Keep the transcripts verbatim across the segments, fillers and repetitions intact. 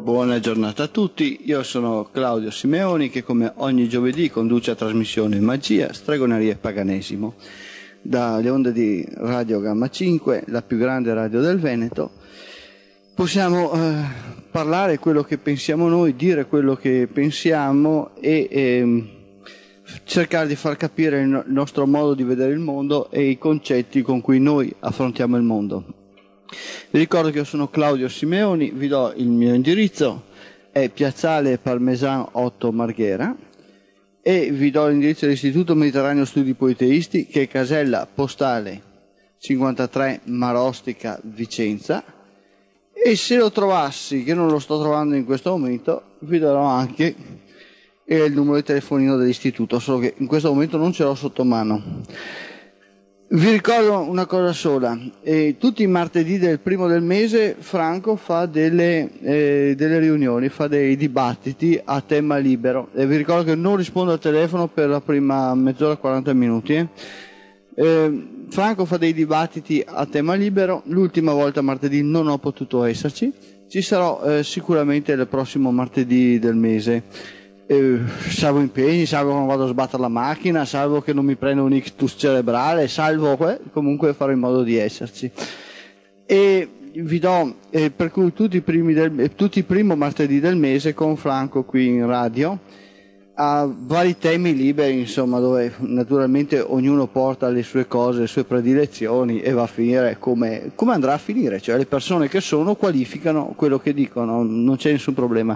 Buona giornata a tutti, io sono Claudio Simeoni che come ogni giovedì conduce la trasmissione Magia, Stregoneria e Paganesimo dalle onde di Radio Gamma cinque, la più grande radio del Veneto. Possiamo eh, parlare quello che pensiamo noi, dire quello che pensiamo e eh, cercare di far capire il, no- il nostro modo di vedere il mondo e i concetti con cui noi affrontiamo il mondo. Vi ricordo che io sono Claudio Simeoni, vi do il mio indirizzo, è Piazzale Parmesan otto Marghera, e vi do l'indirizzo dell'Istituto Mediterraneo Studi Politeisti, che è casella postale cinquantatré Marostica Vicenza, e se lo trovassi, che non lo sto trovando in questo momento, vi darò anche il numero di telefonino dell'istituto, solo che in questo momento non ce l'ho sotto mano. Vi ricordo una cosa sola, eh, tutti i martedì del primo del mese Franco fa delle, eh, delle riunioni, fa dei dibattiti a tema libero, e vi ricordo che non rispondo al telefono per la prima mezz'ora, quaranta minuti. Eh. Eh, Franco fa dei dibattiti a tema libero, l'ultima volta martedì non ho potuto esserci, ci sarò eh, sicuramente il prossimo martedì del mese. Eh, salvo impegni, salvo che non vado a sbattere la macchina, salvo che non mi prendo un ictus cerebrale, salvo que- comunque farò in modo di esserci. E vi do eh, per cui tutti i primi del, eh, tutti i primo martedì del mese con Franco qui in radio a vari temi liberi, insomma, dove naturalmente ognuno porta le sue cose, le sue predilezioni e va a finire come, come andrà a finire, cioè le persone che sono qualificano quello che dicono, non c'è nessun problema.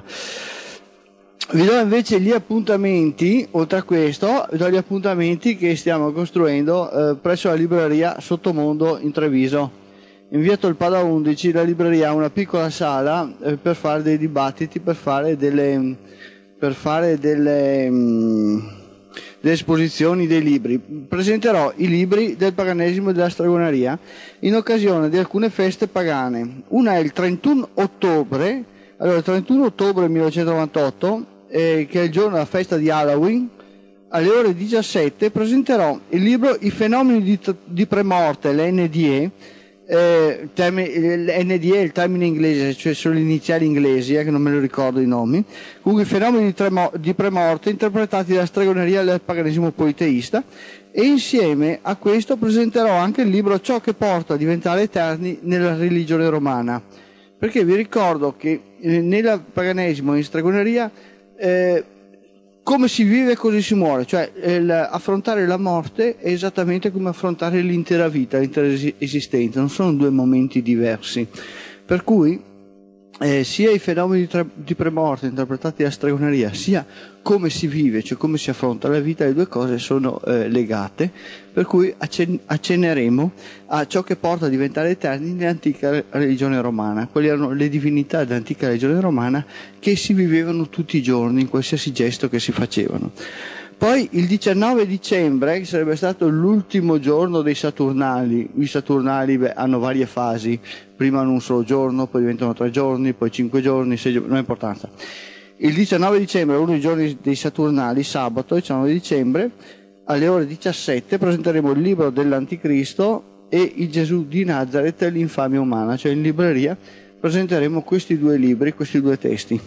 Vi do invece gli appuntamenti, oltre a questo, vi do gli appuntamenti che stiamo costruendo eh, presso la libreria Sottomondo in Treviso. In via Tolpada undici la libreria ha una piccola sala eh, per fare dei dibattiti, per fare delle, per fare delle, mh, delle esposizioni dei libri. Presenterò i libri del paganesimo e della stregoneria in occasione di alcune feste pagane. Una è il trentuno ottobre, allora il trentuno ottobre millenovecentonovantotto, Eh, che è il giorno della festa di Halloween, alle ore diciassette presenterò il libro I fenomeni di, di premorte, l'N D E, eh, l'N D E è il termine inglese, cioè sono le iniziali inglesi, eh, che non me lo ricordo i nomi, comunque i fenomeni di, tremo, di premorte interpretati dalla stregoneria e dal paganesimo politeista, e insieme a questo presenterò anche il libro Ciò che porta a diventare eterni nella religione romana, perché vi ricordo che eh, nel paganesimo e in stregoneria Eh, come si vive così si muore, cioè il, affrontare la morte è esattamente come affrontare l'intera vita, l'intera esistenza, non sono due momenti diversi, per cui eh, sia i fenomeni di, tra- di premorte interpretati da stregoneria, sia come si vive, cioè come si affronta la vita, le due cose sono eh, legate, per cui accen- accenneremo a ciò che porta a diventare eterni nell'antica religione romana. Quali erano le divinità dell'antica religione romana che si vivevano tutti i giorni in qualsiasi gesto che si facevano. Poi il diciannove dicembre, che sarebbe stato l'ultimo giorno dei Saturnali, i Saturnali beh, hanno varie fasi, prima hanno un solo giorno, poi diventano tre giorni, poi cinque giorni, sei giorni, non ha importanza. Il diciannove dicembre, uno dei giorni dei Saturnali, sabato diciannove dicembre, alle ore diciassette presenteremo il libro dell'Anticristo e il Gesù di Nazareth e l'infamia umana, cioè in libreria presenteremo questi due libri, questi due testi.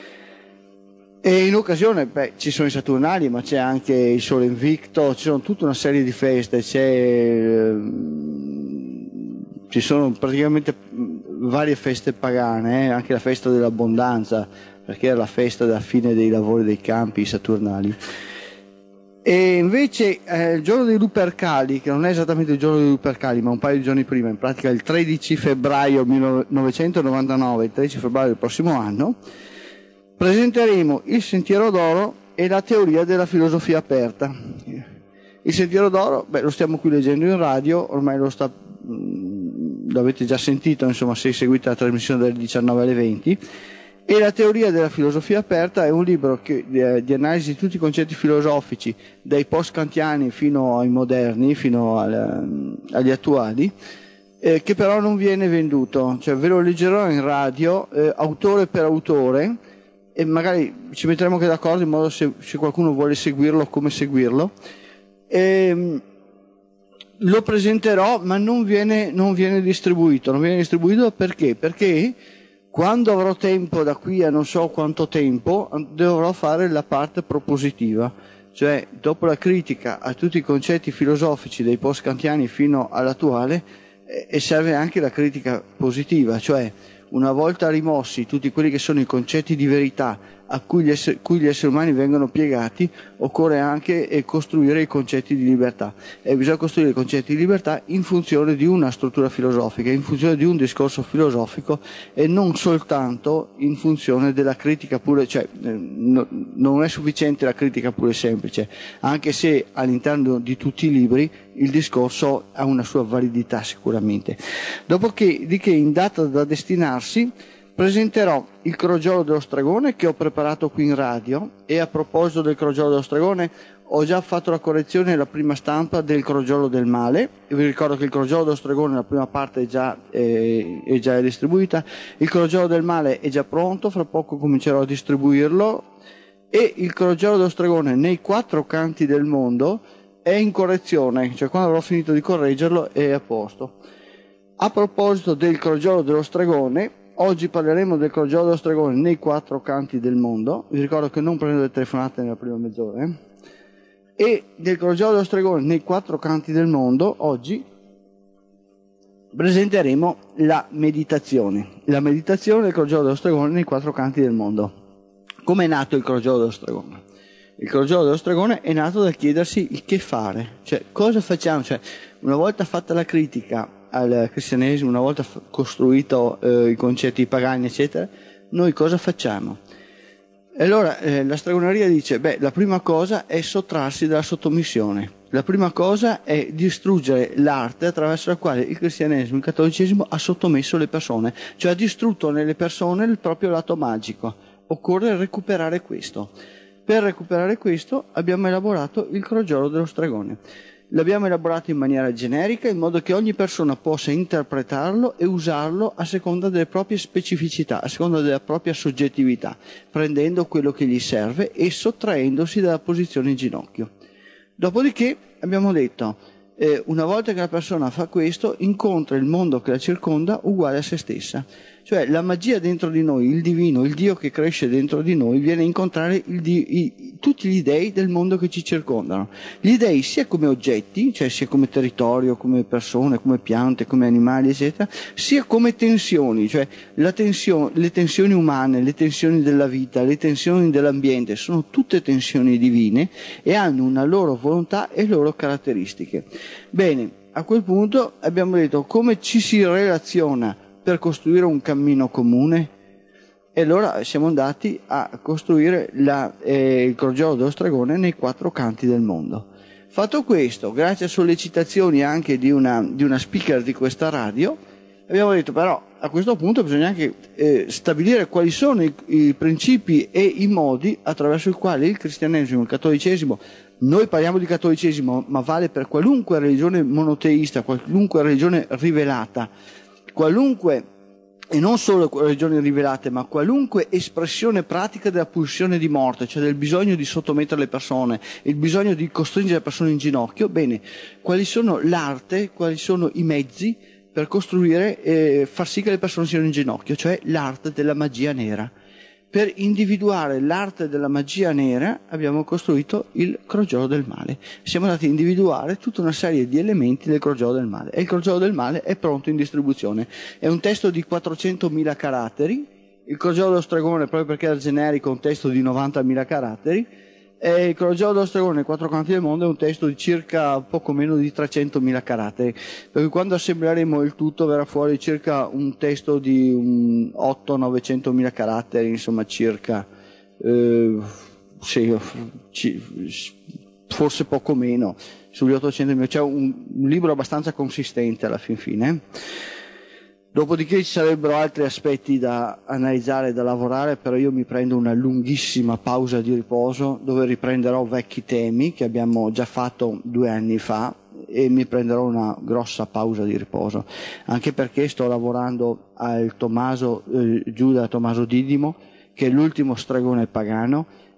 E in occasione, beh, ci sono i Saturnali, ma c'è anche il Sole Invicto, ci sono tutta una serie di feste, c'è, eh, ci sono praticamente varie feste pagane, eh, anche la festa dell'abbondanza, perché era la festa della fine dei lavori dei campi, i Saturnali. E invece eh, il giorno dei Lupercali, che non è esattamente il giorno dei Lupercali, ma un paio di giorni prima, in pratica il tredici febbraio millenovecentonovantanove, il tredici febbraio del prossimo anno, presenteremo il Sentiero d'Oro e la teoria della filosofia aperta. Il Sentiero d'Oro, beh, lo stiamo qui leggendo in radio, ormai lo, sta, mh, lo avete già sentito, insomma, se seguite la trasmissione dalle diciannove alle venti, e la teoria della filosofia aperta è un libro che, di, di analisi di tutti i concetti filosofici, dai post-kantiani fino ai moderni, fino al, agli attuali, eh, che però non viene venduto, cioè ve lo leggerò in radio, eh, autore per autore, e magari ci metteremo anche d'accordo in modo se, se qualcuno vuole seguirlo, come seguirlo. E, lo presenterò, ma non viene, non viene distribuito. Non viene distribuito perché? Perché Quando avrò tempo, da qui a non so quanto tempo, dovrò fare la parte propositiva, cioè dopo la critica a tutti i concetti filosofici dei post-kantiani fino all'attuale, e serve anche la critica positiva, cioè una volta rimossi tutti quelli che sono i concetti di verità a cui gli esseri, cui gli esseri umani vengono piegati, occorre anche eh, costruire i concetti di libertà, e bisogna costruire i concetti di libertà in funzione di una struttura filosofica, in funzione di un discorso filosofico, e non soltanto in funzione della critica pure, cioè eh, no, non è sufficiente la critica pure semplice, anche se all'interno di tutti i libri il discorso ha una sua validità sicuramente. Dopodiché, in data da destinarsi, presenterò il crogiolo dello stregone che ho preparato qui in radio, e a proposito del crogiolo dello stregone ho già fatto la correzione della prima stampa del crogiolo del male. Io vi ricordo che il crogiolo dello stregone, la prima parte è già, eh, è già distribuita, il crogiolo del male è già pronto, fra poco comincerò a distribuirlo, e il crogiolo dello stregone nei quattro canti del mondo è in correzione, cioè quando avrò finito di correggerlo è a posto. A proposito del crogiolo dello stregone, oggi parleremo del crogiolo dello stregone nei quattro canti del mondo. Vi ricordo che non prendo le telefonate nella prima mezz'ora. Eh? E del crogiolo dello stregone nei quattro canti del mondo, oggi presenteremo la meditazione. La meditazione del crogiolo dello stregone nei quattro canti del mondo. Come è nato il crogiolo dello stregone? Il crogiolo dello stregone è nato dal chiedersi il che fare, cioè cosa facciamo, cioè una volta fatta la critica al cristianesimo, una volta costruito eh, i concetti pagani eccetera, noi cosa facciamo? E allora eh, la stregoneria dice, beh, la prima cosa è sottrarsi dalla sottomissione, la prima cosa è distruggere l'arte attraverso la quale il cristianesimo, il cattolicesimo ha sottomesso le persone, cioè ha distrutto nelle persone il proprio lato magico. Occorre recuperare questo. Per recuperare questo abbiamo elaborato il crogiolo dello stregone. L'abbiamo elaborato in maniera generica, in modo che ogni persona possa interpretarlo e usarlo a seconda delle proprie specificità, a seconda della propria soggettività, prendendo quello che gli serve e sottraendosi dalla posizione in ginocchio. Dopodiché abbiamo detto, eh, una volta che la persona fa questo, incontra il mondo che la circonda uguale a se stessa. Cioè la magia dentro di noi, il divino, il Dio che cresce dentro di noi, viene a incontrare il di, i, tutti gli dei del mondo che ci circondano. Gli dei sia come oggetti, cioè sia come territorio, come persone, come piante, come animali, eccetera, sia come tensioni, cioè la tensione, le tensioni umane, le tensioni della vita, le tensioni dell'ambiente, sono tutte tensioni divine e hanno una loro volontà e loro caratteristiche. Bene, a quel punto abbiamo detto come ci si relaziona per costruire un cammino comune, e allora siamo andati a costruire la, eh, il crogiolo dello stregone nei quattro canti del mondo. Fatto questo, grazie a sollecitazioni anche di una, di una speaker di questa radio, abbiamo detto però a questo punto bisogna anche eh, stabilire quali sono i, i principi e i modi attraverso i quali il cristianesimo, il cattolicesimo, noi parliamo di cattolicesimo, ma vale per qualunque religione monoteista, qualunque religione rivelata, qualunque, e non solo religioni rivelate, ma qualunque espressione pratica della pulsione di morte, cioè del bisogno di sottomettere le persone, il bisogno di costringere le persone in ginocchio, bene, quali sono l'arte, quali sono i mezzi per costruire e far sì che le persone siano in ginocchio, cioè l'arte della magia nera. Per individuare l'arte della magia nera abbiamo costruito il crogiolo del male. Siamo andati a individuare tutta una serie di elementi del crogiolo del male, e il crogiolo del male è pronto in distribuzione. È un testo di quattrocentomila caratteri, il crogiolo dello stregone, proprio perché era generico, è un testo di novantamila caratteri, e il crogiolo dello stregone nei quattro canti del mondo è un testo di circa poco meno di trecentomila caratteri, perché quando assembleremo il tutto verrà fuori circa un testo di um, otto novecentomila caratteri, insomma circa eh, sì, forse poco meno, sugli ottocentomila, cioè un, un libro abbastanza consistente alla fin fine. Dopodiché ci sarebbero altri aspetti da analizzare, da lavorare, però io mi prendo una lunghissima pausa di riposo dove riprenderò vecchi temi che abbiamo già fatto due anni fa, e mi prenderò una grossa pausa di riposo, anche perché sto lavorando al Tommaso, eh, Giuda Tommaso Didimo, che è l'ultimo stregone pagano,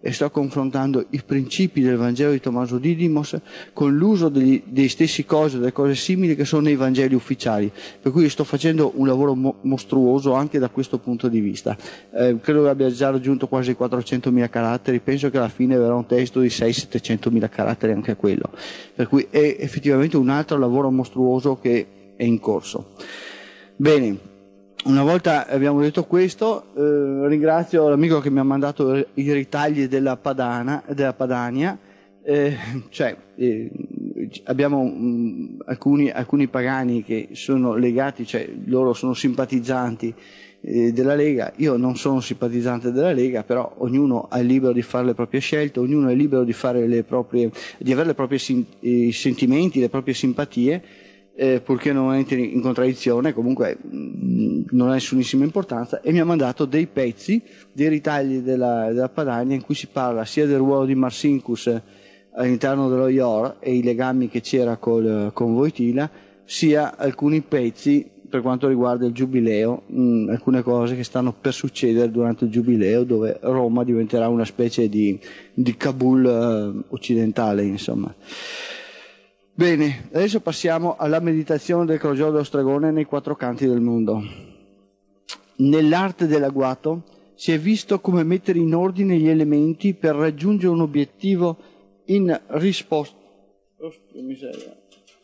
e sto confrontando i principi del Vangelo di Tommaso Didymos con l'uso degli, dei stessi cose, delle cose simili che sono nei Vangeli ufficiali, per cui sto facendo un lavoro mo- mostruoso anche da questo punto di vista. Eh, credo che abbia già raggiunto quasi quattrocentomila caratteri, penso che alla fine verrà un testo di seicento settecentomila caratteri anche quello, per cui è effettivamente un altro lavoro mostruoso che è in corso. Bene. Una volta abbiamo detto questo, eh, ringrazio l'amico che mi ha mandato i ritagli della, Padana, della Padania, eh, cioè eh, abbiamo mh, alcuni, alcuni pagani che sono legati, cioè loro sono simpatizzanti eh, della Lega, io non sono simpatizzante della Lega, però ognuno è libero di fare le proprie scelte, ognuno è libero di, fare le proprie, di avere le proprie sin- i sentimenti, le proprie simpatie, Eh, purché non entri in contraddizione, comunque mh, non ha nessunissima importanza, e mi ha mandato dei pezzi, dei ritagli della, della Padania in cui si parla sia del ruolo di Marcinkus all'interno dello I O R e i legami che c'era col, con Wojtyla, sia alcuni pezzi per quanto riguarda il Giubileo, mh, alcune cose che stanno per succedere durante il Giubileo, dove Roma diventerà una specie di, di Kabul eh, occidentale, insomma. Bene, adesso passiamo alla meditazione del crogiolo dello stregone nei quattro canti del mondo. Nell'arte dell'agguato si è visto come mettere in ordine gli elementi per raggiungere un obiettivo in risposta. Oh, miseria.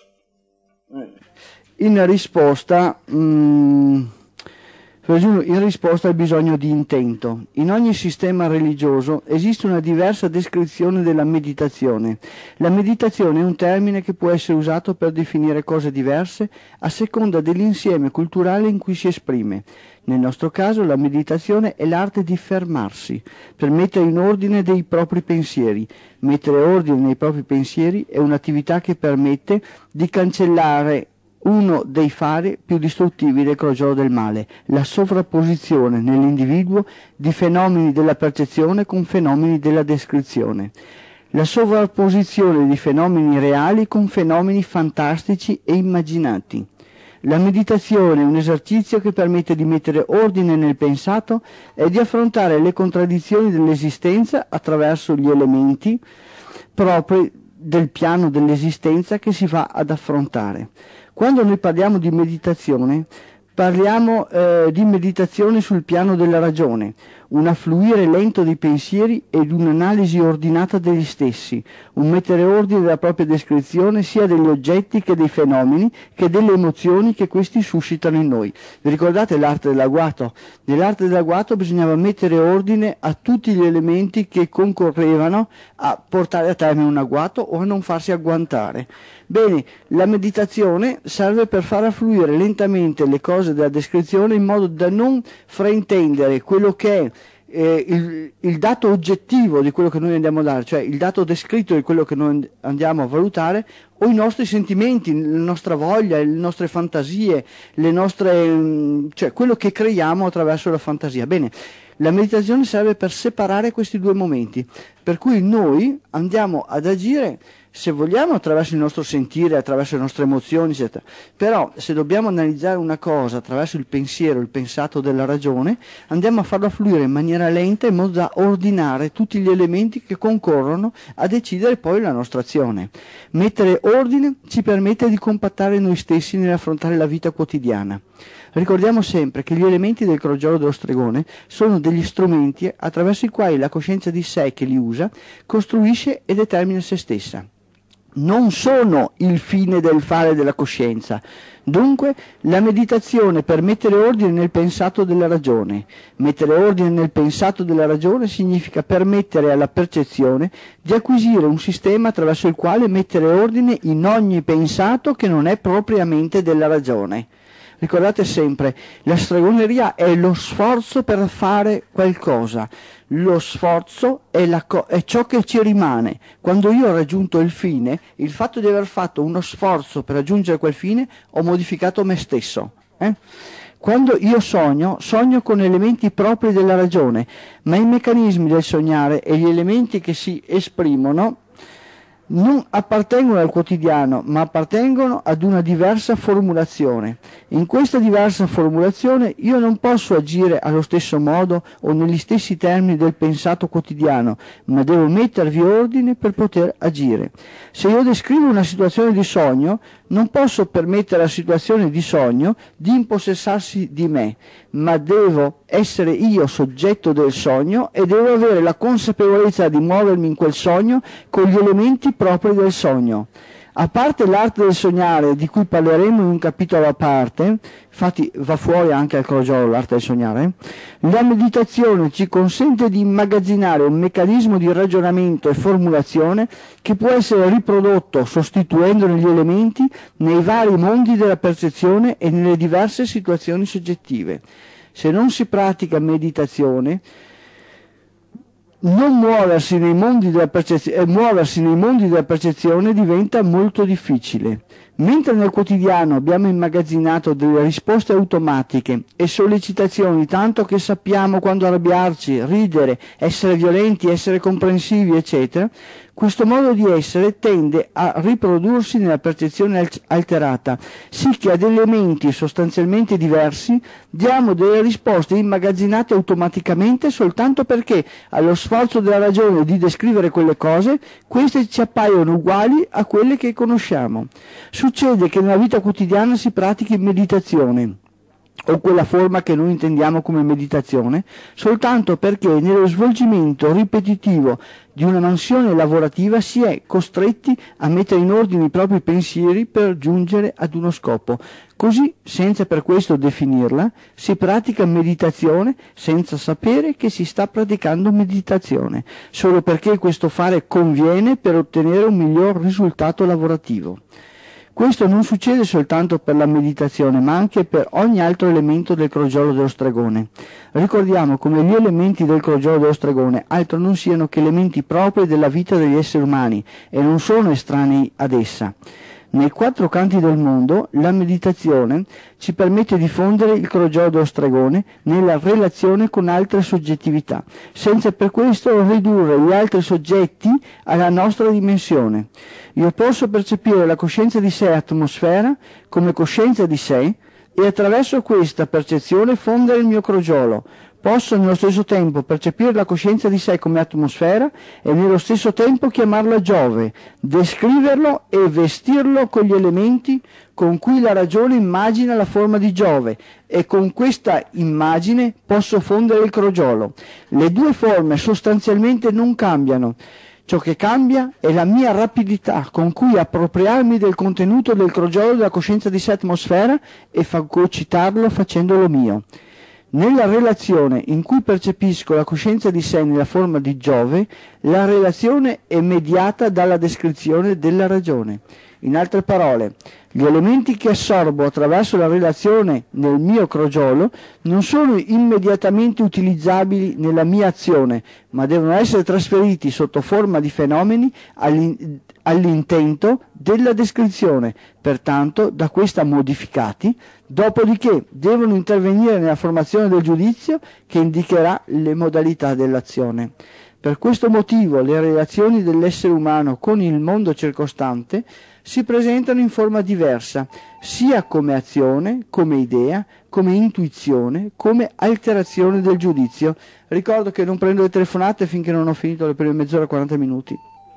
In risposta. Mm, in risposta al bisogno di intento. In ogni sistema religioso esiste una diversa descrizione della meditazione. La meditazione è un termine che può essere usato per definire cose diverse a seconda dell'insieme culturale in cui si esprime. Nel nostro caso la meditazione è l'arte di fermarsi, per mettere in ordine dei propri pensieri. Mettere ordine nei propri pensieri è un'attività che permette di cancellare uno dei fari più distruttivi del crogiolo del male, la sovrapposizione nell'individuo di fenomeni della percezione con fenomeni della descrizione, la sovrapposizione di fenomeni reali con fenomeni fantastici e immaginati. La meditazione è un esercizio che permette di mettere ordine nel pensato e di affrontare le contraddizioni dell'esistenza attraverso gli elementi propri del piano dell'esistenza che si va ad affrontare. Quando noi parliamo di meditazione, parliamo eh, di meditazione sul piano della ragione, un affluire lento dei pensieri ed un'analisi ordinata degli stessi, un mettere ordine della propria descrizione sia degli oggetti che dei fenomeni, che delle emozioni che questi suscitano in noi. Vi ricordate l'arte dell'agguato? Nell'arte dell'agguato bisognava mettere ordine a tutti gli elementi che concorrevano a portare a termine un agguato o a non farsi agguantare. Bene, la meditazione serve per far affluire lentamente le cose della descrizione in modo da non fraintendere quello che è eh, il, il dato oggettivo di quello che noi andiamo a dare, cioè il dato descritto di quello che noi andiamo a valutare, o i nostri sentimenti, la nostra voglia, le nostre fantasie, le nostre, cioè quello che creiamo attraverso la fantasia. Bene, la meditazione serve per separare questi due momenti, per cui noi andiamo ad agire, se vogliamo, attraverso il nostro sentire, attraverso le nostre emozioni, eccetera. Però se dobbiamo analizzare una cosa attraverso il pensiero, il pensato della ragione, andiamo a farlo fluire in maniera lenta in modo da ordinare tutti gli elementi che concorrono a decidere poi la nostra azione. Mettere ordine ci permette di compattare noi stessi nell'affrontare la vita quotidiana. Ricordiamo sempre che gli elementi del crogiolo dello stregone sono degli strumenti attraverso i quali la coscienza di sé che li usa costruisce e determina se stessa. Non sono il fine del fare della coscienza. Dunque, la meditazione per mettere ordine nel pensato della ragione. Mettere ordine nel pensato della ragione significa permettere alla percezione di acquisire un sistema attraverso il quale mettere ordine in ogni pensato che non è propriamente della ragione. Ricordate sempre, la stregoneria è lo sforzo per fare qualcosa, lo sforzo è, la co- è ciò che ci rimane. Quando io ho raggiunto il fine, il fatto di aver fatto uno sforzo per raggiungere quel fine, ho modificato me stesso. Eh? Quando io sogno, sogno con elementi propri della ragione, ma i meccanismi del sognare e gli elementi che si esprimono non appartengono al quotidiano, ma appartengono ad una diversa formulazione. In questa diversa formulazione io non posso agire allo stesso modo o negli stessi termini del pensato quotidiano, ma devo mettervi ordine per poter agire. Se io descrivo una situazione di sogno, non posso permettere alla situazione di sogno di impossessarsi di me, ma devo essere io soggetto del sogno e devo avere la consapevolezza di muovermi in quel sogno con gli elementi propri del sogno. A parte l'arte del sognare, di cui parleremo in un capitolo a parte, infatti va fuori anche al crogiolo l'arte del sognare, la meditazione ci consente di immagazzinare un meccanismo di ragionamento e formulazione che può essere riprodotto sostituendone gli elementi nei vari mondi della percezione e nelle diverse situazioni soggettive. Se non si pratica meditazione, non muoversi nei mondi della percezione, eh, muoversi nei mondi della percezione diventa molto difficile. Mentre nel quotidiano abbiamo immagazzinato delle risposte automatiche e sollecitazioni tanto che sappiamo quando arrabbiarci, ridere, essere violenti, essere comprensivi, eccetera, questo modo di essere tende a riprodursi nella percezione alterata, sì che ad elementi sostanzialmente diversi diamo delle risposte immagazzinate automaticamente soltanto perché allo sforzo della ragione di descrivere quelle cose, queste ci appaiono uguali a quelle che conosciamo. Succede che nella vita quotidiana si pratichi meditazione, o quella forma che noi intendiamo come meditazione, soltanto perché nello svolgimento ripetitivo di una mansione lavorativa si è costretti a mettere in ordine i propri pensieri per giungere ad uno scopo. Così, senza per questo definirla, si pratica meditazione senza sapere che si sta praticando meditazione, solo perché questo fare conviene per ottenere un miglior risultato lavorativo. Questo non succede soltanto per la meditazione, ma anche per ogni altro elemento del crogiolo dello stregone. Ricordiamo come gli elementi del crogiolo dello stregone altro non siano che elementi propri della vita degli esseri umani e non sono estranei ad essa. Nei quattro canti del mondo la meditazione ci permette di fondere il crogiolo dello stregone nella relazione con altre soggettività, senza per questo ridurre gli altri soggetti alla nostra dimensione. Io posso percepire la coscienza di sé atmosfera come coscienza di sé e attraverso questa percezione fondere il mio crogiolo. Posso nello stesso tempo percepire la coscienza di sé come atmosfera e nello stesso tempo chiamarla Giove, descriverlo e vestirlo con gli elementi con cui la ragione immagina la forma di Giove e con questa immagine posso fondere il crogiolo. Le due forme sostanzialmente non cambiano. Ciò che cambia è la mia rapidità con cui appropriarmi del contenuto del crogiolo della coscienza di sé atmosfera e fagocitarlo facendolo mio. Nella relazione in cui percepisco la coscienza di sé nella forma di Giove, la relazione è mediata dalla descrizione della ragione. In altre parole, gli elementi che assorbo attraverso la relazione nel mio crogiolo non sono immediatamente utilizzabili nella mia azione, ma devono essere trasferiti sotto forma di fenomeni all'intento della descrizione, pertanto da questa modificati, dopodiché devono intervenire nella formazione del giudizio che indicherà le modalità dell'azione. Per questo motivo le relazioni dell'essere umano con il mondo circostante si presentano in forma diversa, sia come azione, come idea, come intuizione, come alterazione del giudizio. Ricordo che non prendo le telefonate finché non ho finito le prime mezz'ora, quaranta minuti.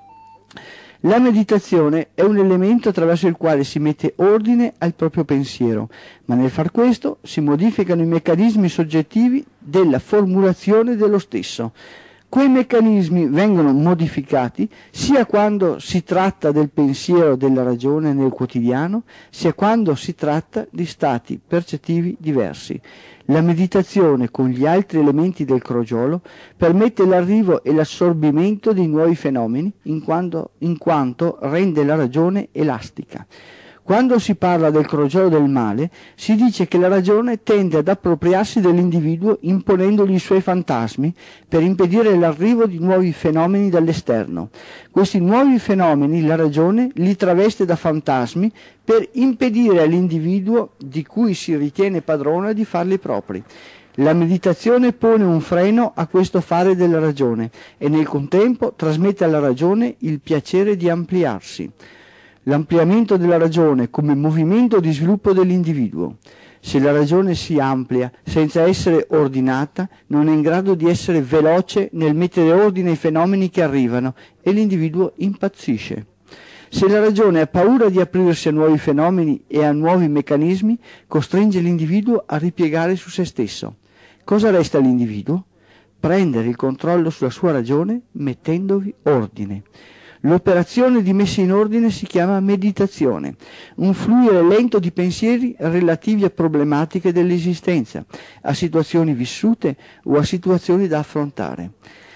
La meditazione è un elemento attraverso il quale si mette ordine al proprio pensiero, ma nel far questo si modificano i meccanismi soggettivi della formulazione dello stesso. Quei meccanismi vengono modificati sia quando si tratta del pensiero della ragione nel quotidiano, sia quando si tratta di stati percettivi diversi. La meditazione con gli altri elementi del crogiolo permette l'arrivo e l'assorbimento di nuovi fenomeni in quanto, in quanto rende la ragione elastica. Quando si parla del crogiolo del male, si dice che la ragione tende ad appropriarsi dell'individuo imponendogli i suoi fantasmi per impedire l'arrivo di nuovi fenomeni dall'esterno. Questi nuovi fenomeni la ragione li traveste da fantasmi per impedire all'individuo di cui si ritiene padrona di farli propri. La meditazione pone un freno a questo fare della ragione e nel contempo trasmette alla ragione il piacere di ampliarsi. L'ampliamento della ragione come movimento di sviluppo dell'individuo. Se la ragione si amplia senza essere ordinata, non è in grado di essere veloce nel mettere ordine ai fenomeni che arrivano e l'individuo impazzisce. Se la ragione ha paura di aprirsi a nuovi fenomeni e a nuovi meccanismi, costringe l'individuo a ripiegare su se stesso. Cosa resta all'individuo? Prendere il controllo sulla sua ragione mettendovi ordine. L'operazione di messa in ordine si chiama meditazione, un fluire lento di pensieri relativi a problematiche dell'esistenza, a situazioni vissute o a situazioni da affrontare.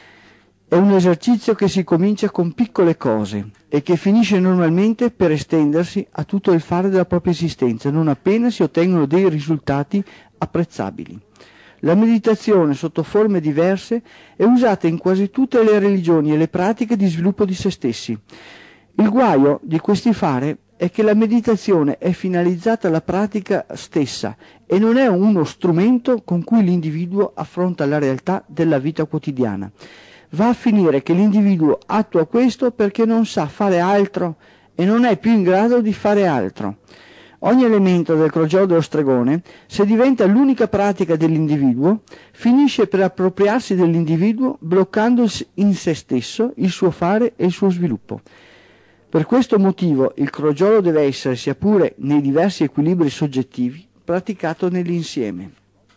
È un esercizio che si comincia con piccole cose e che finisce normalmente per estendersi a tutto il fare della propria esistenza, non appena si ottengono dei risultati apprezzabili. La meditazione, sotto forme diverse, è usata in quasi tutte le religioni e le pratiche di sviluppo di se stessi. Il guaio di questi fare è che la meditazione è finalizzata alla pratica stessa e non è uno strumento con cui l'individuo affronta la realtà della vita quotidiana. Va a finire che l'individuo attua questo perché non sa fare altro e non è più in grado di fare altro. Ogni elemento del crogiolo dello stregone, se diventa l'unica pratica dell'individuo, finisce per appropriarsi dell'individuo bloccando in se stesso il suo fare e il suo sviluppo. Per questo motivo il crogiolo deve essere, sia pure nei diversi equilibri soggettivi, praticato nell'insieme.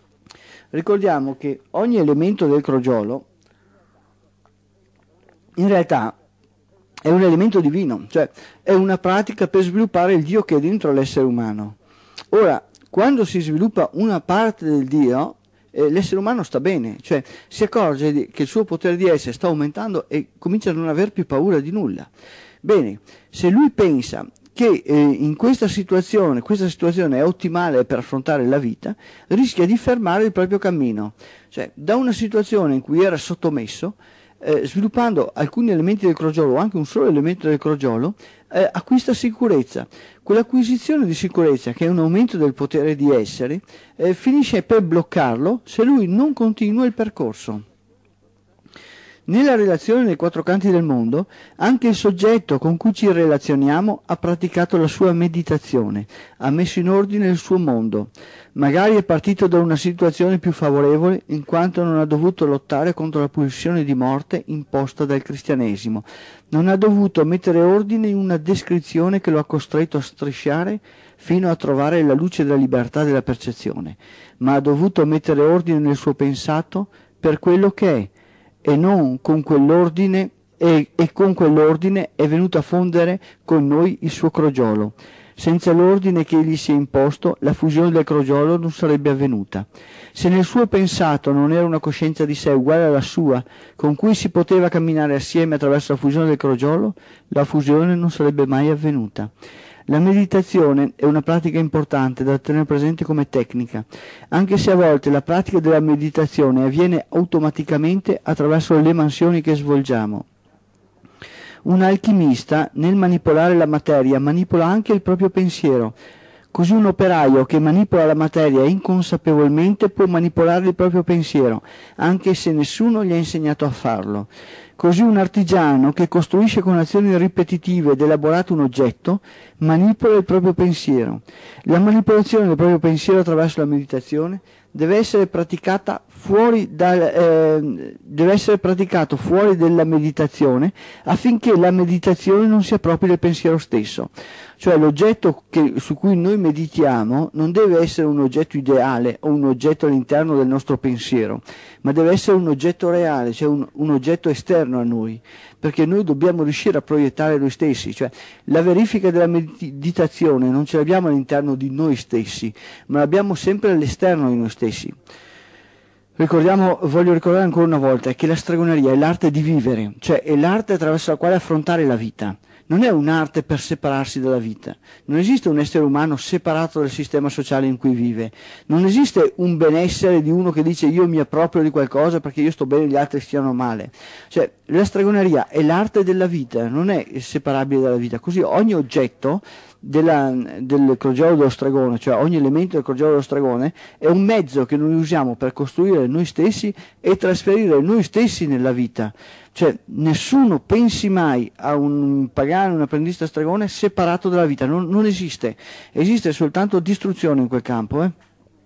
Ricordiamo che ogni elemento del crogiolo in realtà è un elemento divino, cioè è una pratica per sviluppare il Dio che è dentro l'essere umano. Ora, quando si sviluppa una parte del Dio, eh, l'essere umano sta bene, cioè si accorge di, che il suo potere di essere sta aumentando e comincia a non aver più paura di nulla. Bene, se lui pensa che eh, in questa situazione, questa situazione è ottimale per affrontare la vita, rischia di fermare il proprio cammino. Cioè, da una situazione in cui era sottomesso, Eh, sviluppando alcuni elementi del crogiolo o anche un solo elemento del crogiolo, eh, acquista sicurezza. Quell'acquisizione di sicurezza, che è un aumento del potere di essere, eh, finisce per bloccarlo se lui non continua il percorso. Nella relazione dei quattro canti del mondo, anche il soggetto con cui ci relazioniamo ha praticato la sua meditazione, ha messo in ordine il suo mondo. Magari è partito da una situazione più favorevole in quanto non ha dovuto lottare contro la pulsione di morte imposta dal cristianesimo, non ha dovuto mettere ordine in una descrizione che lo ha costretto a strisciare fino a trovare la luce della libertà della percezione, ma ha dovuto mettere ordine nel suo pensato per quello che è, e non con quell'ordine e, e con quell'ordine è venuto a fondere con noi il suo crogiolo. Senza l'ordine che egli si è imposto, la fusione del crogiolo non sarebbe avvenuta. Se nel suo pensato non era una coscienza di sé uguale alla sua, con cui si poteva camminare assieme attraverso la fusione del crogiolo, la fusione non sarebbe mai avvenuta. La meditazione è una pratica importante da tenere presente come tecnica, anche se a volte la pratica della meditazione avviene automaticamente attraverso le mansioni che svolgiamo. Un alchimista, nel manipolare la materia, manipola anche il proprio pensiero. Così un operaio che manipola la materia inconsapevolmente può manipolare il proprio pensiero, anche se nessuno gli ha insegnato a farlo. Così un artigiano che costruisce con azioni ripetitive ed elaborato un oggetto, manipola il proprio pensiero. La manipolazione del proprio pensiero attraverso la meditazione deve essere praticata fuori dal, eh, deve essere praticato fuori dalla meditazione affinché la meditazione non si appropri del pensiero stesso. Cioè l'oggetto che, su cui noi meditiamo non deve essere un oggetto ideale o un oggetto all'interno del nostro pensiero, ma deve essere un oggetto reale, cioè un, un oggetto esterno a noi, perché noi dobbiamo riuscire a proiettare noi stessi, cioè la verifica della meditazione non ce l'abbiamo all'interno di noi stessi, ma l'abbiamo sempre all'esterno di noi stessi. Ricordiamo, voglio ricordare ancora una volta che la stregoneria è l'arte di vivere, cioè è l'arte attraverso la quale affrontare la vita. non è un'arte per separarsi dalla vita, non esiste un essere umano separato dal sistema sociale in cui vive, non esiste un benessere di uno che dice io mi approprio di qualcosa perché io sto bene e gli altri stiano male. Cioè la stregoneria è l'arte della vita, non è separabile dalla vita, così ogni oggetto della, del crogiolo dello stregone, cioè ogni elemento del crogiolo dello stregone è un mezzo che noi usiamo per costruire noi stessi e trasferire noi stessi nella vita. Cioè nessuno pensi mai a un pagano, un apprendista stregone separato dalla vita, non, non esiste, esiste soltanto distruzione in quel campo. Eh?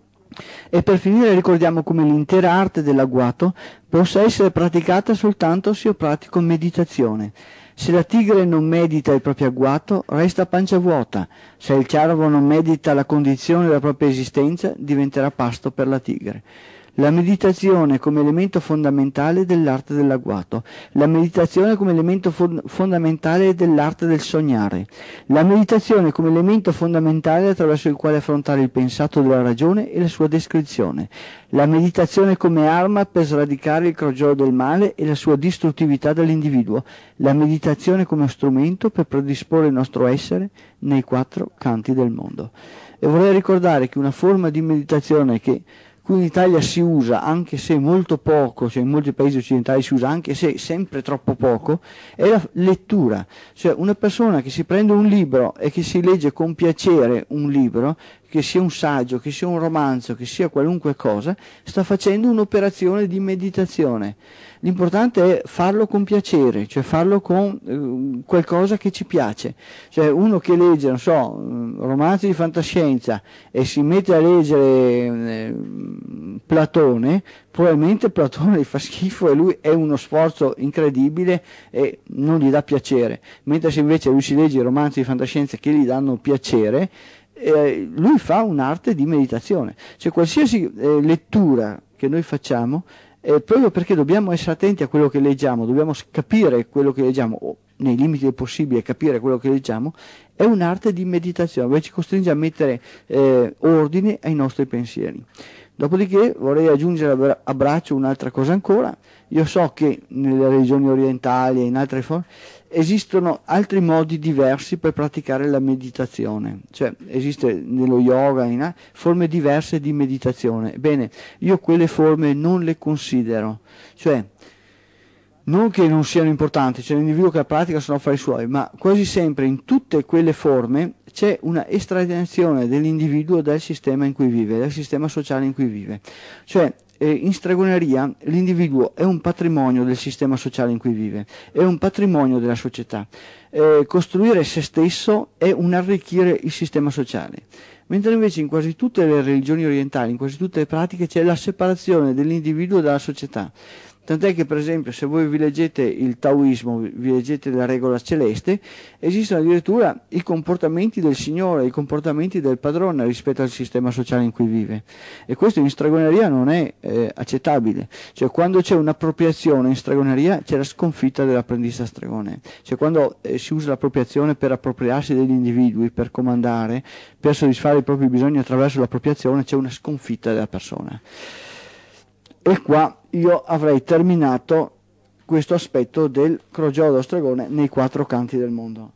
E per finire ricordiamo come l'intera arte dell'agguato possa essere praticata soltanto se io pratico meditazione. Se la tigre non medita il proprio agguato, resta a pancia vuota. Se il cervo non medita la condizione della propria esistenza, diventerà pasto per la tigre. La meditazione come elemento fondamentale dell'arte dell'agguato, la meditazione come elemento fond- fondamentale dell'arte del sognare, la meditazione come elemento fondamentale attraverso il quale affrontare il pensato della ragione e la sua descrizione, la meditazione come arma per sradicare il crogiolo del male e la sua distruttività dall'individuo, la meditazione come strumento per predisporre il nostro essere nei quattro canti del mondo. E vorrei ricordare che una forma di meditazione che qui in Italia si usa, anche se molto poco, cioè in molti paesi occidentali si usa anche se sempre troppo poco, è la lettura. Cioè una persona che si prende un libro e che si legge con piacere un libro, che sia un saggio, che sia un romanzo, che sia qualunque cosa, sta facendo un'operazione di meditazione. L'importante è farlo con piacere, cioè farlo con eh, qualcosa che ci piace. Cioè uno che legge, non so, romanzi di fantascienza e si mette a leggere eh, Platone, probabilmente Platone gli fa schifo e lui è uno sforzo incredibile e non gli dà piacere. Mentre se invece lui si legge i romanzi di fantascienza che gli danno piacere, eh, lui fa un'arte di meditazione. Cioè qualsiasi eh, lettura che noi facciamo, Eh, proprio perché dobbiamo essere attenti a quello che leggiamo, dobbiamo capire quello che leggiamo, o nei limiti del possibile capire quello che leggiamo, è un'arte di meditazione, che ci costringe a mettere eh, ordine ai nostri pensieri. Dopodiché vorrei aggiungere a braccio un'altra cosa ancora. Io so che nelle religioni orientali e in altre forme esistono altri modi diversi per praticare la meditazione, cioè esiste nello yoga in forme diverse di meditazione. Bene, io quelle forme non le considero, cioè non che non siano importanti, cioè l'individuo che la pratica sono affari suoi, ma quasi sempre in tutte quelle forme c'è una estradizione dell'individuo dal sistema in cui vive, dal sistema sociale in cui vive. Cioè eh, in stregoneria l'individuo è un patrimonio del sistema sociale in cui vive, è un patrimonio della società. Eh, costruire se stesso è un arricchire il sistema sociale. Mentre invece in quasi tutte le religioni orientali, in quasi tutte le pratiche, c'è la separazione dell'individuo dalla società. Tant'è che per esempio se voi vi leggete il taoismo, vi leggete la regola celeste, esistono addirittura i comportamenti del Signore, i comportamenti del padrone rispetto al sistema sociale in cui vive. E questo in stregoneria non è eh, accettabile. Cioè quando c'è un'appropriazione in stregoneria c'è la sconfitta dell'apprendista stregone. Cioè quando eh, si usa l'appropriazione per appropriarsi degli individui, per comandare, per soddisfare i propri bisogni attraverso l'appropriazione, c'è una sconfitta della persona. E qua io avrei terminato questo aspetto del crogiolo dello stregone nei quattro canti del mondo.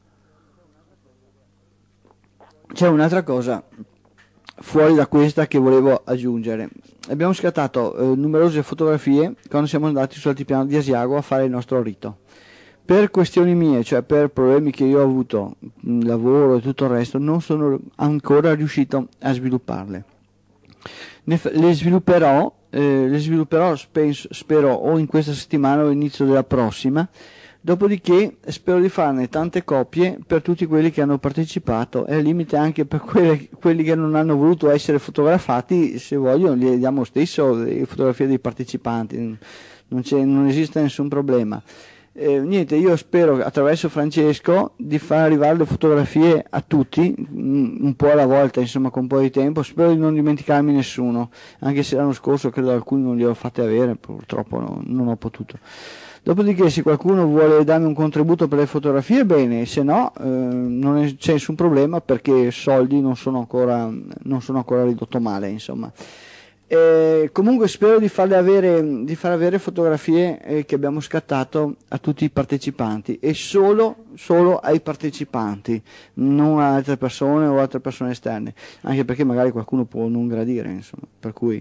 C'è un'altra cosa fuori da questa che volevo aggiungere. Abbiamo scattato eh, numerose fotografie quando siamo andati sull'altipiano di Asiago a fare il nostro rito. Per questioni mie, cioè per problemi che io ho avuto, lavoro e tutto il resto, non sono ancora riuscito a svilupparle. Ne f- le svilupperò Eh, le svilupperò penso, spero o in questa settimana o all'inizio della prossima, dopodiché spero di farne tante copie per tutti quelli che hanno partecipato e al limite anche per quelle, quelli che non hanno voluto essere fotografati, se vogliono gli diamo stesso le fotografie dei partecipanti, non, c'è, non esiste nessun problema. Eh, niente, io spero attraverso Francesco di far arrivare le fotografie a tutti, un po' alla volta, insomma con un po' di tempo, spero di non dimenticarmi nessuno, anche se l'anno scorso credo alcuni non li ho fatti avere, purtroppo no, non ho potuto. Dopodiché se qualcuno vuole darmi un contributo per le fotografie, bene, se no eh, non è, c'è nessun problema perché soldi non sono ancora, non sono ancora ridotto male, insomma. Eh, comunque spero di farle avere, di far avere fotografie eh, che abbiamo scattato a tutti i partecipanti e solo, solo ai partecipanti, non a altre persone o altre persone esterne, anche perché magari qualcuno può non gradire, insomma, per cui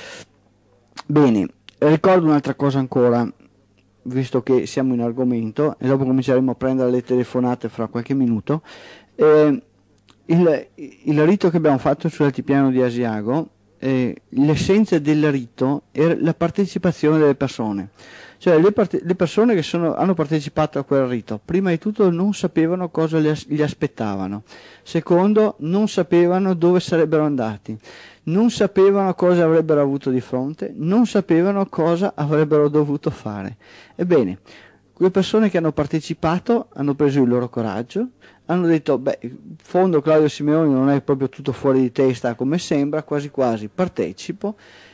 bene. Ricordo un'altra cosa ancora, visto che siamo in argomento e dopo cominceremo a prendere le telefonate fra qualche minuto. eh, il, il rito che abbiamo fatto sull'altipiano di Asiago, eh, l'essenza del rito è la partecipazione delle persone, cioè le, parte- le persone che sono, hanno partecipato a quel rito, prima di tutto non sapevano cosa li, as- li aspettavano, secondo non sapevano dove sarebbero andati, non sapevano cosa avrebbero avuto di fronte, non sapevano cosa avrebbero dovuto fare. Ebbene, quelle persone che hanno partecipato hanno preso il loro coraggio, hanno detto, beh, in fondo Claudio Simeoni non è proprio tutto fuori di testa come sembra, quasi quasi partecipo,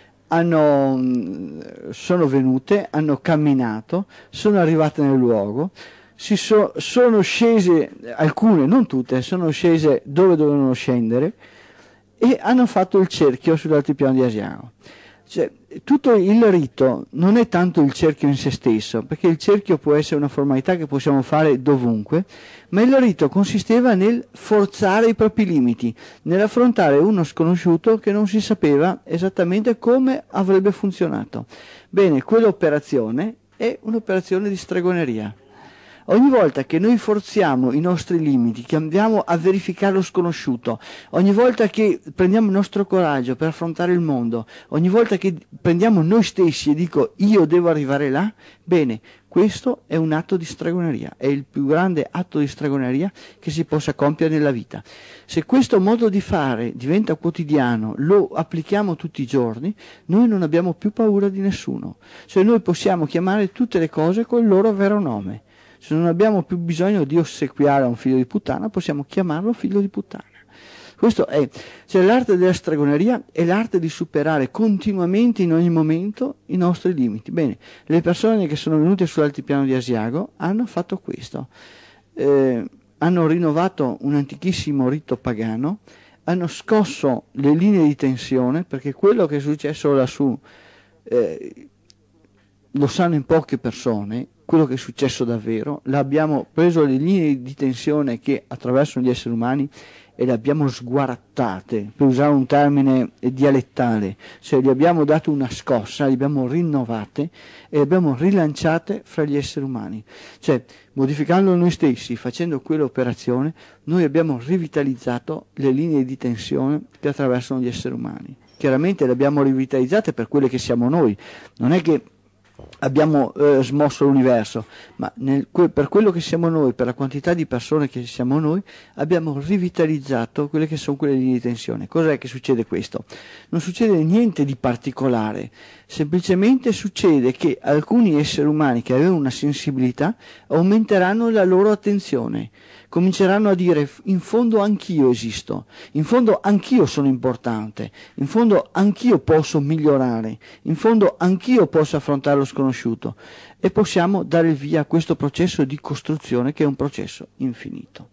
hanno, sono venute, hanno camminato, sono arrivate nel luogo, si so, sono scese, alcune, non tutte, sono scese dove dovevano scendere e hanno fatto il cerchio sull'altipiano di Asiago. Cioè, tutto il rito non è tanto il cerchio in se stesso, perché il cerchio può essere una formalità che possiamo fare dovunque, ma il rito consisteva nel forzare i propri limiti, nell'affrontare uno sconosciuto che non si sapeva esattamente come avrebbe funzionato. Bene, quell'operazione è un'operazione di stregoneria. Ogni volta che noi forziamo i nostri limiti, che andiamo a verificare lo sconosciuto, ogni volta che prendiamo il nostro coraggio per affrontare il mondo, ogni volta che prendiamo noi stessi e dico io devo arrivare là, bene, questo è un atto di stregoneria, è il più grande atto di stregoneria che si possa compiere nella vita. Se questo modo di fare diventa quotidiano, lo applichiamo tutti i giorni, noi non abbiamo più paura di nessuno. Cioè noi possiamo chiamare tutte le cose col loro vero nome. Se non abbiamo più bisogno di ossequiare a un figlio di puttana, possiamo chiamarlo figlio di puttana. Questo è, cioè l'arte della stregoneria è l'arte di superare continuamente in ogni momento i nostri limiti. Bene, le persone che sono venute sull'altipiano di Asiago hanno fatto questo, eh, hanno rinnovato un antichissimo rito pagano, hanno scosso le linee di tensione, perché quello che è successo lassù eh, lo sanno in poche persone, quello che è successo davvero, l'abbiamo preso le linee di tensione che attraversano gli esseri umani e le abbiamo sguarattate, per usare un termine dialettale, cioè gli abbiamo dato una scossa, le abbiamo rinnovate e le abbiamo rilanciate fra gli esseri umani. Cioè, modificando noi stessi, facendo quell'operazione, noi abbiamo rivitalizzato le linee di tensione che attraversano gli esseri umani. Chiaramente le abbiamo rivitalizzate per quelle che siamo noi, non è che abbiamo eh, smosso l'universo, ma nel, que, per quello che siamo noi, per la quantità di persone che siamo noi, abbiamo rivitalizzato quelle che sono quelle linee di tensione. Cos'è che succede questo? Non succede niente di particolare, semplicemente succede che alcuni esseri umani che avevano una sensibilità aumenteranno la loro attenzione, cominceranno a dire in fondo anch'io esisto, in fondo anch'io sono importante, in fondo anch'io posso migliorare, in fondo anch'io posso affrontare lo sconosciuto e possiamo dare il via a questo processo di costruzione che è un processo infinito.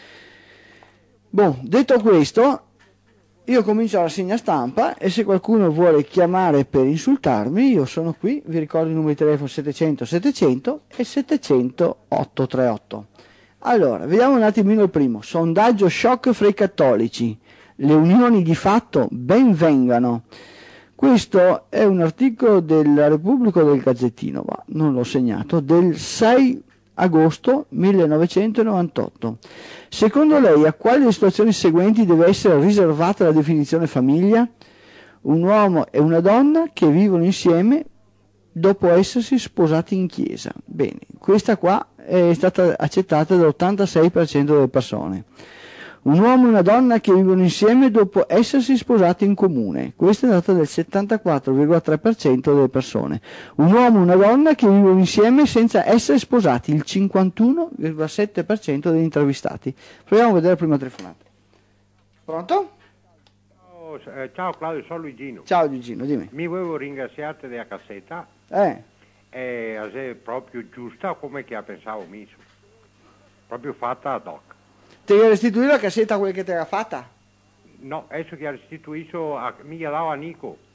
Bon, detto questo, io comincio la rassegna stampa e se qualcuno vuole chiamare per insultarmi, io sono qui, vi ricordo il numero di telefono settecento settecento e settecento ottocentotrentotto. Allora, vediamo un attimino il primo. Sondaggio shock fra i cattolici. Le unioni di fatto ben vengano. Questo è un articolo della Repubblica o del Gazzettino, ma non l'ho segnato, del sei agosto millenovecentonovantotto. Secondo lei a quali delle situazioni seguenti deve essere riservata la definizione famiglia? Un uomo e una donna che vivono insieme dopo essersi sposati in chiesa. Bene, questa qua è stata accettata dall'ottantasei per cento delle persone. Un uomo e una donna che vivono insieme dopo essersi sposati in comune. Questa è data del settantaquattro virgola tre per cento delle persone. Un uomo e una donna che vivono insieme senza essere sposati, il cinquantuno virgola sette per cento degli intervistati. Proviamo a vedere la prima telefonata. Pronto? Ciao, eh, ciao Claudio, sono Luigino. Ciao Luigino, dimmi. Mi volevo ringraziarti della cassetta. Eh. È eh, proprio giusta come che pensavo messo. Proprio fatta ad hoc. Ti hai restituito la cassetta quella che ti era fatta? No, adesso che ha restituito, a, mi ha dato a Nico.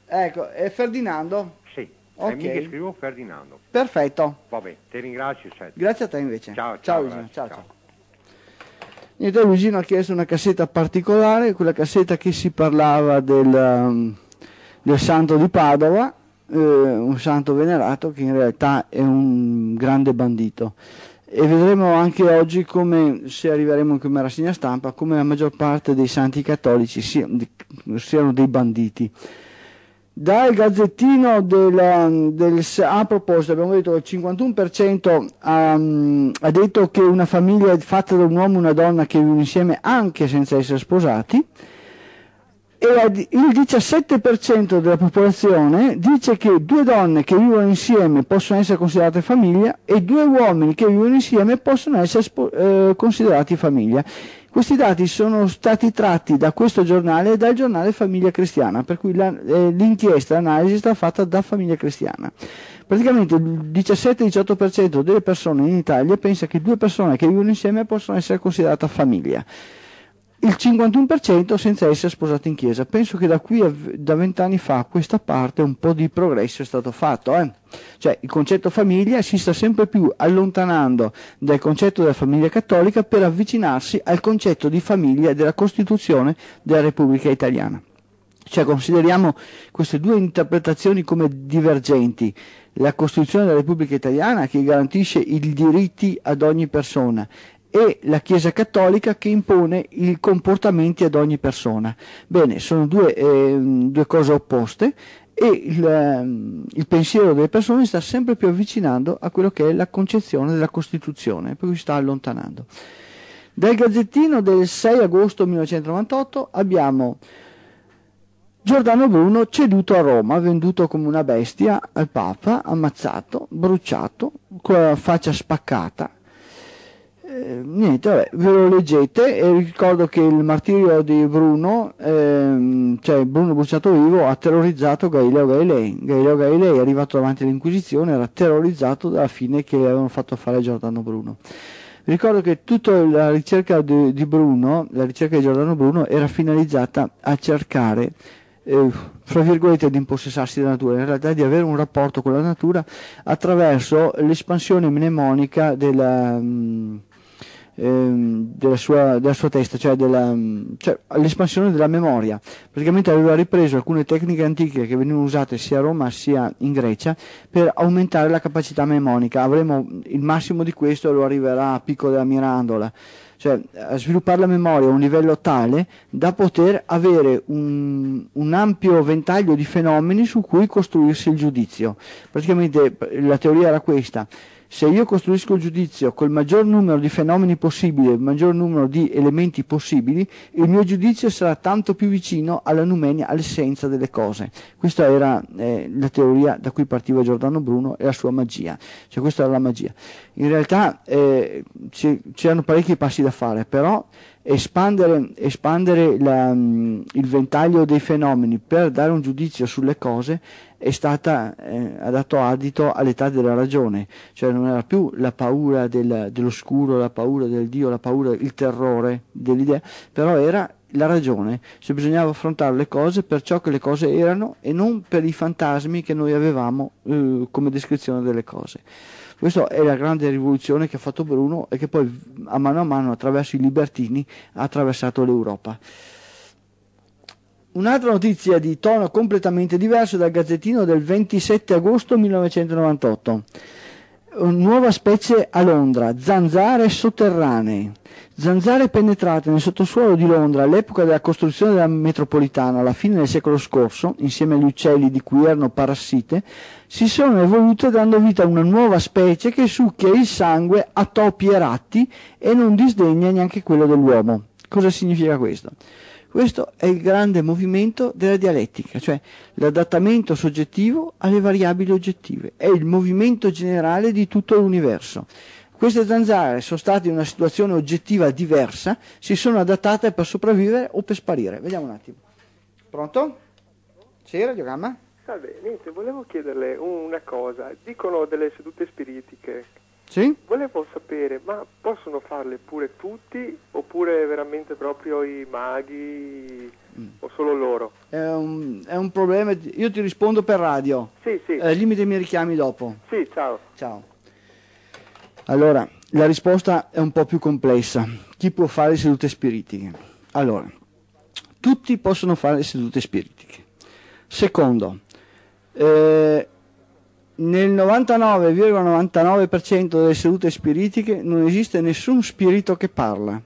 Ecco, è Ferdinando? Sì, Ok. e mica scrivo Ferdinando. Perfetto. Vabbè, ti ringrazio, Seth. Grazie a te invece. Ciao, ciao, ciao, Luigino. grazie, Ciao, ciao. ciao. Niente, Luigino ha chiesto una cassetta particolare, quella cassetta che si parlava del, um, del santo di Padova, eh, un santo venerato che in realtà è un grande bandito. E vedremo anche oggi come, se arriveremo come rassegna stampa, come la maggior parte dei santi cattolici siano, siano dei banditi. Dal Gazzettino del, del a proposito, abbiamo detto che il cinquantuno per cento ha, ha detto che una famiglia è fatta da un uomo e una donna che vivono insieme anche senza essere sposati, e il diciassette per cento della popolazione dice che due donne che vivono insieme possono essere considerate famiglia e due uomini che vivono insieme possono essere spo- eh, considerati famiglia. Questi dati sono stati tratti da questo giornale e dal giornale Famiglia Cristiana, per cui la, eh, l'inchiesta, l'analisi è stata fatta da Famiglia Cristiana. Praticamente il diciassette diciotto per cento delle persone in Italia pensa che due persone che vivono insieme possono essere considerate famiglia. Il cinquantuno per cento senza essere sposati in chiesa. Penso che da qui a da vent'anni fa a questa parte un po' di progresso è stato fatto. Eh? Cioè il concetto famiglia si sta sempre più allontanando dal concetto della famiglia cattolica per avvicinarsi al concetto di famiglia della Costituzione della Repubblica Italiana. Cioè consideriamo queste due interpretazioni come divergenti. La Costituzione della Repubblica Italiana che garantisce i diritti ad ogni persona e la Chiesa Cattolica che impone i comportamenti ad ogni persona. Bene, sono due, eh, due cose opposte e il, il pensiero delle persone si sta sempre più avvicinando a quello che è la concezione della Costituzione, per cui si sta allontanando. Dal Gazzettino del sei agosto millenovecentonovantotto abbiamo Giordano Bruno ceduto a Roma, venduto come una bestia al Papa, ammazzato, bruciato, con la faccia spaccata. Eh, niente, vabbè, ve lo leggete e ricordo che il martirio di Bruno, ehm, cioè Bruno bruciato vivo, ha terrorizzato Galileo Galilei. Galileo Galilei è arrivato davanti all'Inquisizione, era terrorizzato dalla fine che le avevano fatto fare a Giordano Bruno. Ricordo che tutta la ricerca di, di Bruno, la ricerca di Giordano Bruno era finalizzata a cercare Eh, fra virgolette di impossessarsi della natura, in realtà di avere un rapporto con la natura attraverso l'espansione mnemonica della, mh, ehm, della, sua, della sua testa, cioè, della, mh, cioè l'espansione della memoria. Praticamente aveva ripreso alcune tecniche antiche che venivano usate sia a Roma sia in Grecia per aumentare la capacità mnemonica. Avremo il massimo di questo, lo arriverà a Pico della Mirandola, cioè a sviluppare la memoria a un livello tale da poter avere un, un ampio ventaglio di fenomeni su cui costruirsi il giudizio. Praticamente la teoria era questa: se io costruisco il giudizio col maggior numero di fenomeni possibili, il maggior numero di elementi possibili, il mio giudizio sarà tanto più vicino alla numenia, all'essenza delle cose. Questa era eh, la teoria da cui partiva Giordano Bruno e la sua magia, cioè questa era la magia. In realtà eh, c'erano parecchi passi da fare, però espandere, espandere la, il ventaglio dei fenomeni per dare un giudizio sulle cose è stata, eh, ha dato adito all'età della ragione, cioè non era più la paura del, dell'oscuro, la paura del Dio, la paura, il terrore dell'idea, però era la ragione, cioè bisognava affrontare le cose per ciò che le cose erano e non per i fantasmi che noi avevamo eh, come descrizione delle cose. Questa è la grande rivoluzione che ha fatto Bruno e che poi a mano a mano attraverso i libertini ha attraversato l'Europa. Un'altra notizia di tono completamente diverso dal Gazzettino del ventisette agosto millenovecentonovantotto. Nuova specie a Londra, zanzare sotterranee. Zanzare penetrate nel sottosuolo di Londra all'epoca della costruzione della metropolitana, alla fine del secolo scorso, insieme agli uccelli di cui erano parassite, si sono evolute dando vita a una nuova specie che succhia il sangue a topi e ratti e non disdegna neanche quello dell'uomo. Cosa significa questo? Questo è il grande movimento della dialettica, cioè l'adattamento soggettivo alle variabili oggettive, è il movimento generale di tutto l'universo. Queste zanzare sono state in una situazione oggettiva diversa, si sono adattate per sopravvivere o per sparire. Vediamo un attimo. Pronto? Sì, radiogramma? Salve, niente, volevo chiederle una cosa. Dicono delle sedute spiritiche Sì? Volevo sapere, ma possono farle pure tutti oppure veramente proprio i maghi mm. o solo loro? È un, è un problema, io ti rispondo per radio. Sì, sì. Eh, limite i miei richiami dopo. Sì, ciao. Ciao. Allora, la risposta è un po' più complessa. Chi può fare le sedute spiritiche? Allora, tutti possono fare le sedute spiritiche. Secondo, eh, nel novantanove virgola novantanove per cento delle sedute spiritiche non esiste nessun spirito che parla.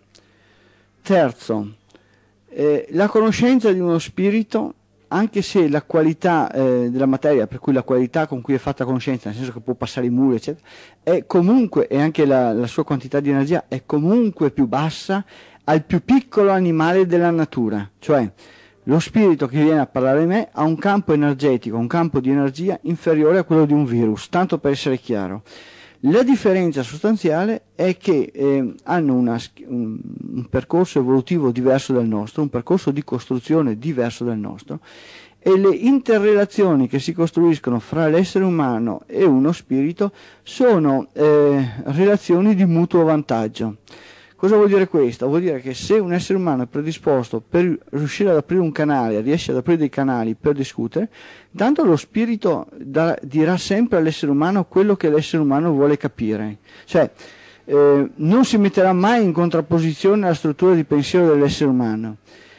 Terzo, eh, la conoscenza di uno spirito, anche se la qualità eh, della materia, per cui la qualità con cui è fatta conoscenza, nel senso che può passare i muri, eccetera, è comunque, e anche la, la sua quantità di energia è comunque più bassa al più piccolo animale della natura. Cioè, lo spirito che viene a parlare a me ha un campo energetico, un campo di energia inferiore a quello di un virus, tanto per essere chiaro. La differenza sostanziale è che eh, hanno una, un, un percorso evolutivo diverso dal nostro, un percorso di costruzione diverso dal nostro, e le interrelazioni che si costruiscono fra l'essere umano e uno spirito sono eh, relazioni di mutuo vantaggio. Cosa vuol dire questo? Vuol dire che se un essere umano è predisposto per riuscire ad aprire un canale, riesce ad aprire dei canali per discutere, intanto lo spirito da, dirà sempre all'essere umano quello che l'essere umano vuole capire. Cioè, eh, non si metterà mai in contrapposizione alla struttura di pensiero dell'essere umano.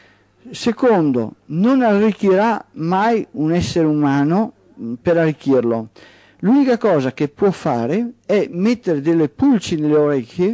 Secondo, non arricchirà mai un essere umano per arricchirlo. L'unica cosa che può fare è mettere delle pulci nelle orecchie,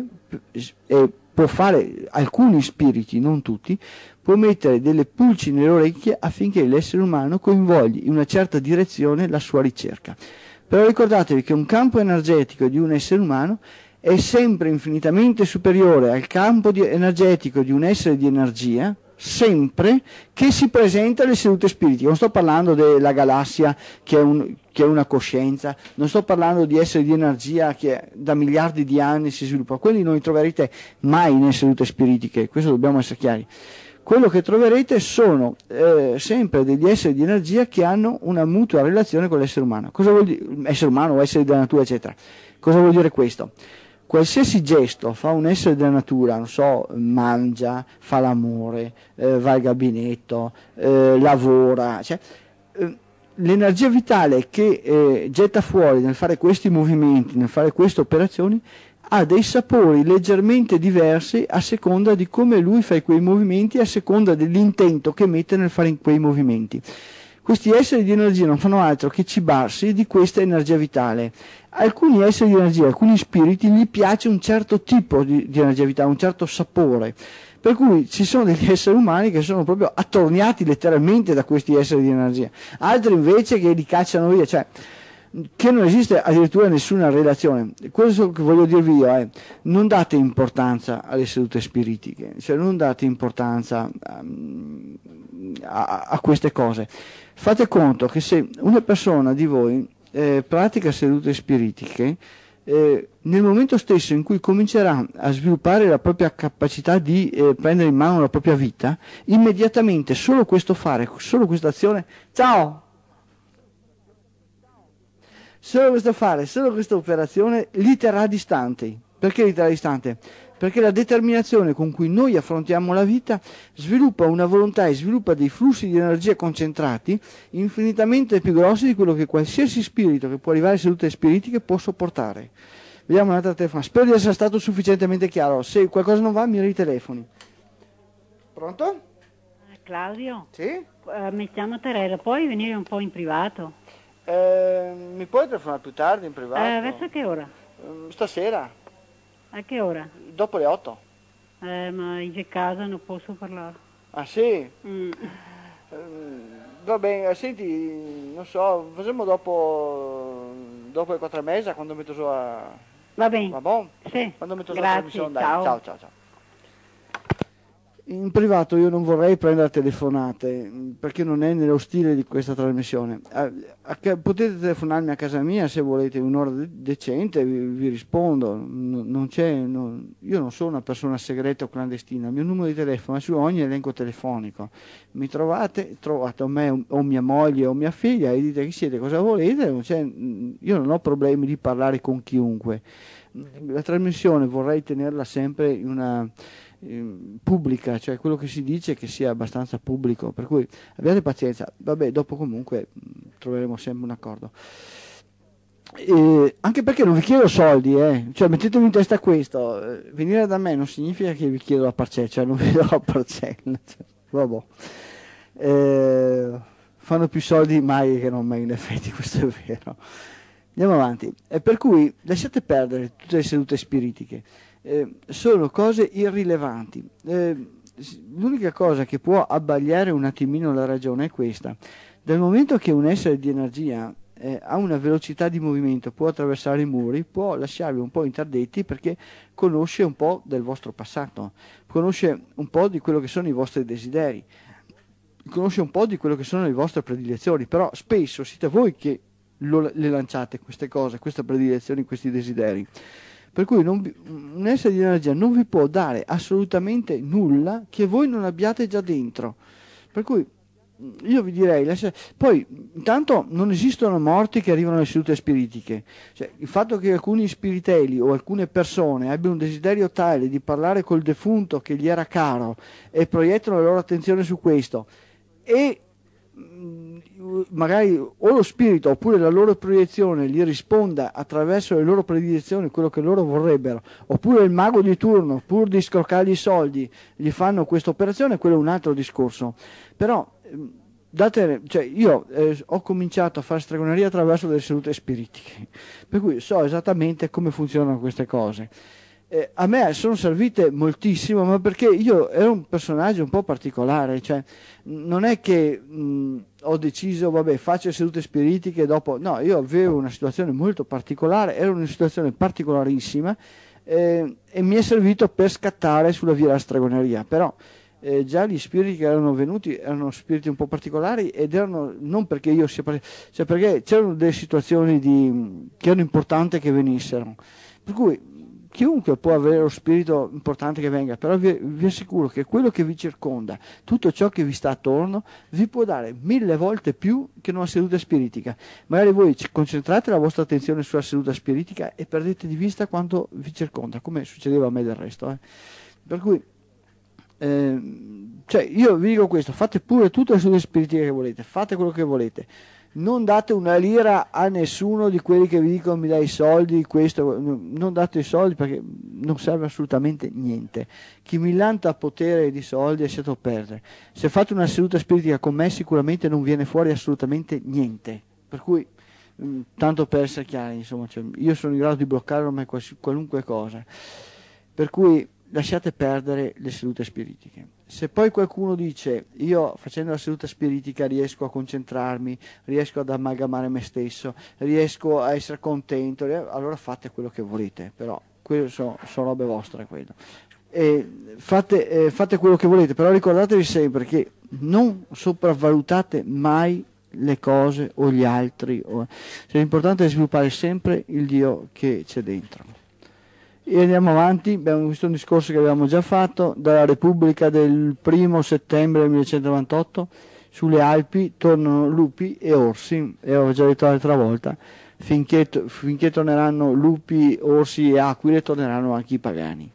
e può fare alcuni spiriti, non tutti, può mettere delle pulci nelle orecchie affinché l'essere umano coinvolgli in una certa direzione la sua ricerca. Però ricordatevi che un campo energetico di un essere umano è sempre infinitamente superiore al campo di energetico di un essere di energia, sempre, che si presenta alle sedute spiritiche. Non sto parlando della galassia che è, un, che è una coscienza, non sto parlando di esseri di energia che da miliardi di anni si sviluppa, quelli non li troverete mai nelle sedute spiritiche, questo dobbiamo essere chiari. Quello che troverete sono eh, sempre degli esseri di energia che hanno una mutua relazione con l'essere umano. Cosa vuol dire? Essere umano o esseri della natura, eccetera. Cosa vuol dire questo? Qualsiasi gesto fa un essere della natura, non so, mangia, fa l'amore, eh, va al gabinetto, eh, lavora, cioè, eh, l'energia vitale che eh, getta fuori nel fare questi movimenti, nel fare queste operazioni, ha dei sapori leggermente diversi a seconda di come lui fa quei movimenti, a seconda dell'intento che mette nel fare quei movimenti. Questi esseri di energia non fanno altro che cibarsi di questa energia vitale. Alcuni esseri di energia, alcuni spiriti, gli piace un certo tipo di, di energia vitale, un certo sapore. Per cui ci sono degli esseri umani che sono proprio attorniati letteralmente da questi esseri di energia. Altri invece che li cacciano via, cioè che non esiste addirittura nessuna relazione. Quello che voglio dirvi io è: non date importanza alle sedute spiritiche, cioè non date importanza um, a, a queste cose. Fate conto che se una persona di voi eh, pratica sedute spiritiche, eh, nel momento stesso in cui comincerà a sviluppare la propria capacità di eh, prendere in mano la propria vita, immediatamente solo questo fare, solo questa azione, ciao! Solo questo fare, solo questa operazione li terrà distanti. Perché li terrà distanti? Perché la determinazione con cui noi affrontiamo la vita sviluppa una volontà e sviluppa dei flussi di energia concentrati infinitamente più grossi di quello che qualsiasi spirito che può arrivare a sedute spiritiche può sopportare. Vediamo un'altra telefonata. Spero di essere stato sufficientemente chiaro. Se qualcosa non va, mi ritelefoni. Pronto? Claudio? Sì? Uh, mi chiamo Teresa, puoi venire un po' in privato? Eh, mi puoi telefonare più tardi in privato? Eh, verso che ora? Eh, stasera. A che ora? Dopo le otto. Eh, ma in casa non posso parlare. Ah sì? Mm. Eh, va bene, senti, non so, facciamo dopo, dopo le quattro e mezza quando metto su a... Va bene. Va buono? Sì. Quando metto su Grazie, la trasmissione, dai. ciao. Ciao, ciao, ciao. In privato io non vorrei prendere telefonate, perché non è nello stile di questa trasmissione. A, a, potete telefonarmi a casa mia se volete un'ora de- decente, vi, vi rispondo. No, non c'è, no, io non sono una persona segreta o clandestina, il mio numero di telefono è su ogni elenco telefonico. Mi trovate, trovate o me o mia moglie o mia figlia e dite chi siete, cosa volete. Non c'è, io non ho problemi di parlare con chiunque. La trasmissione vorrei tenerla sempre in una pubblica, cioè quello che si dice che sia abbastanza pubblico, per cui abbiate pazienza, vabbè, dopo comunque troveremo sempre un accordo. E anche perché non vi chiedo soldi, eh. Cioè mettetevi in testa questo, eh, venire da me non significa che vi chiedo la parcella, cioè non vi do la parcella, cioè, vabbè. Eh, fanno più soldi mai che non mai, in effetti, questo è vero. Andiamo avanti, e per cui lasciate perdere tutte le sedute spiritiche. Eh, sono cose irrilevanti. Eh, l'unica cosa che può abbagliare un attimino la ragione è questa: dal momento che un essere di energia eh, ha una velocità di movimento, può attraversare i muri, può lasciarvi un po' interdetti perché conosce un po' del vostro passato, conosce un po' di quello che sono i vostri desideri, conosce un po' di quello che sono le vostre predilezioni, però spesso siete voi che lo, le lanciate queste cose, queste predilezioni, questi desideri. Per cui non vi, un essere di energia non vi può dare assolutamente nulla che voi non abbiate già dentro. Per cui io vi direi, lascia, poi intanto non esistono morti che arrivano alle sedute spiritiche. Cioè, il fatto che alcuni spiritelli o alcune persone abbiano un desiderio tale di parlare col defunto che gli era caro e proiettano la loro attenzione su questo e magari o lo spirito oppure la loro proiezione gli risponda attraverso le loro predilezioni quello che loro vorrebbero, oppure il mago di turno pur di scroccargli i soldi gli fanno questa operazione, quello è un altro discorso. Però date, cioè io eh, ho cominciato a fare stregoneria attraverso delle sedute spiritiche, per cui so esattamente come funzionano queste cose. Eh, a me sono servite moltissimo, ma perché io ero un personaggio un po' particolare, cioè non è che mh, ho deciso, vabbè, faccio le sedute spiritiche e dopo, no, io avevo una situazione molto particolare, ero in una situazione particolarissima eh, e mi è servito per scattare sulla via della stregoneria, però eh, già gli spiriti che erano venuti erano spiriti un po' particolari ed erano non perché io sia, cioè perché c'erano delle situazioni di, che erano importanti che venissero, per cui chiunque può avere lo spirito importante che venga, però vi, vi assicuro che quello che vi circonda, tutto ciò che vi sta attorno, vi può dare mille volte più che una seduta spiritica. Magari voi concentrate la vostra attenzione sulla seduta spiritica e perdete di vista quanto vi circonda, come succedeva a me del resto. Eh. Per cui, eh, cioè io vi dico questo, fate pure tutte le sedute spiritiche che volete, fate quello che volete. Non date una lira a nessuno di quelli che vi dicono mi dai i soldi, questo, non date i soldi perché non serve assolutamente niente. Chi millanta potere di soldi è lasciato perdere. Se fate una seduta spiritica con me sicuramente non viene fuori assolutamente niente. Per cui, mh, tanto per essere chiari, insomma, cioè, io sono in grado di bloccare ormai qualunque cosa. Per cui lasciate perdere le sedute spiritiche. Se poi qualcuno dice io facendo la seduta spiritica riesco a concentrarmi, riesco ad amalgamare me stesso, riesco a essere contento, allora fate quello che volete, però quello sono, sono robe vostre quello. E fate, eh, fate quello che volete, però ricordatevi sempre che non sopravvalutate mai le cose o gli altri, o... cioè, l'importante è sviluppare sempre il Dio che c'è dentro. E andiamo avanti, abbiamo visto un discorso che avevamo già fatto, dalla Repubblica del primo settembre del millenovecentonovantotto, sulle Alpi tornano lupi e orsi, e avevo già detto l'altra volta, finché, finché torneranno lupi, orsi e aquile torneranno anche i pagani.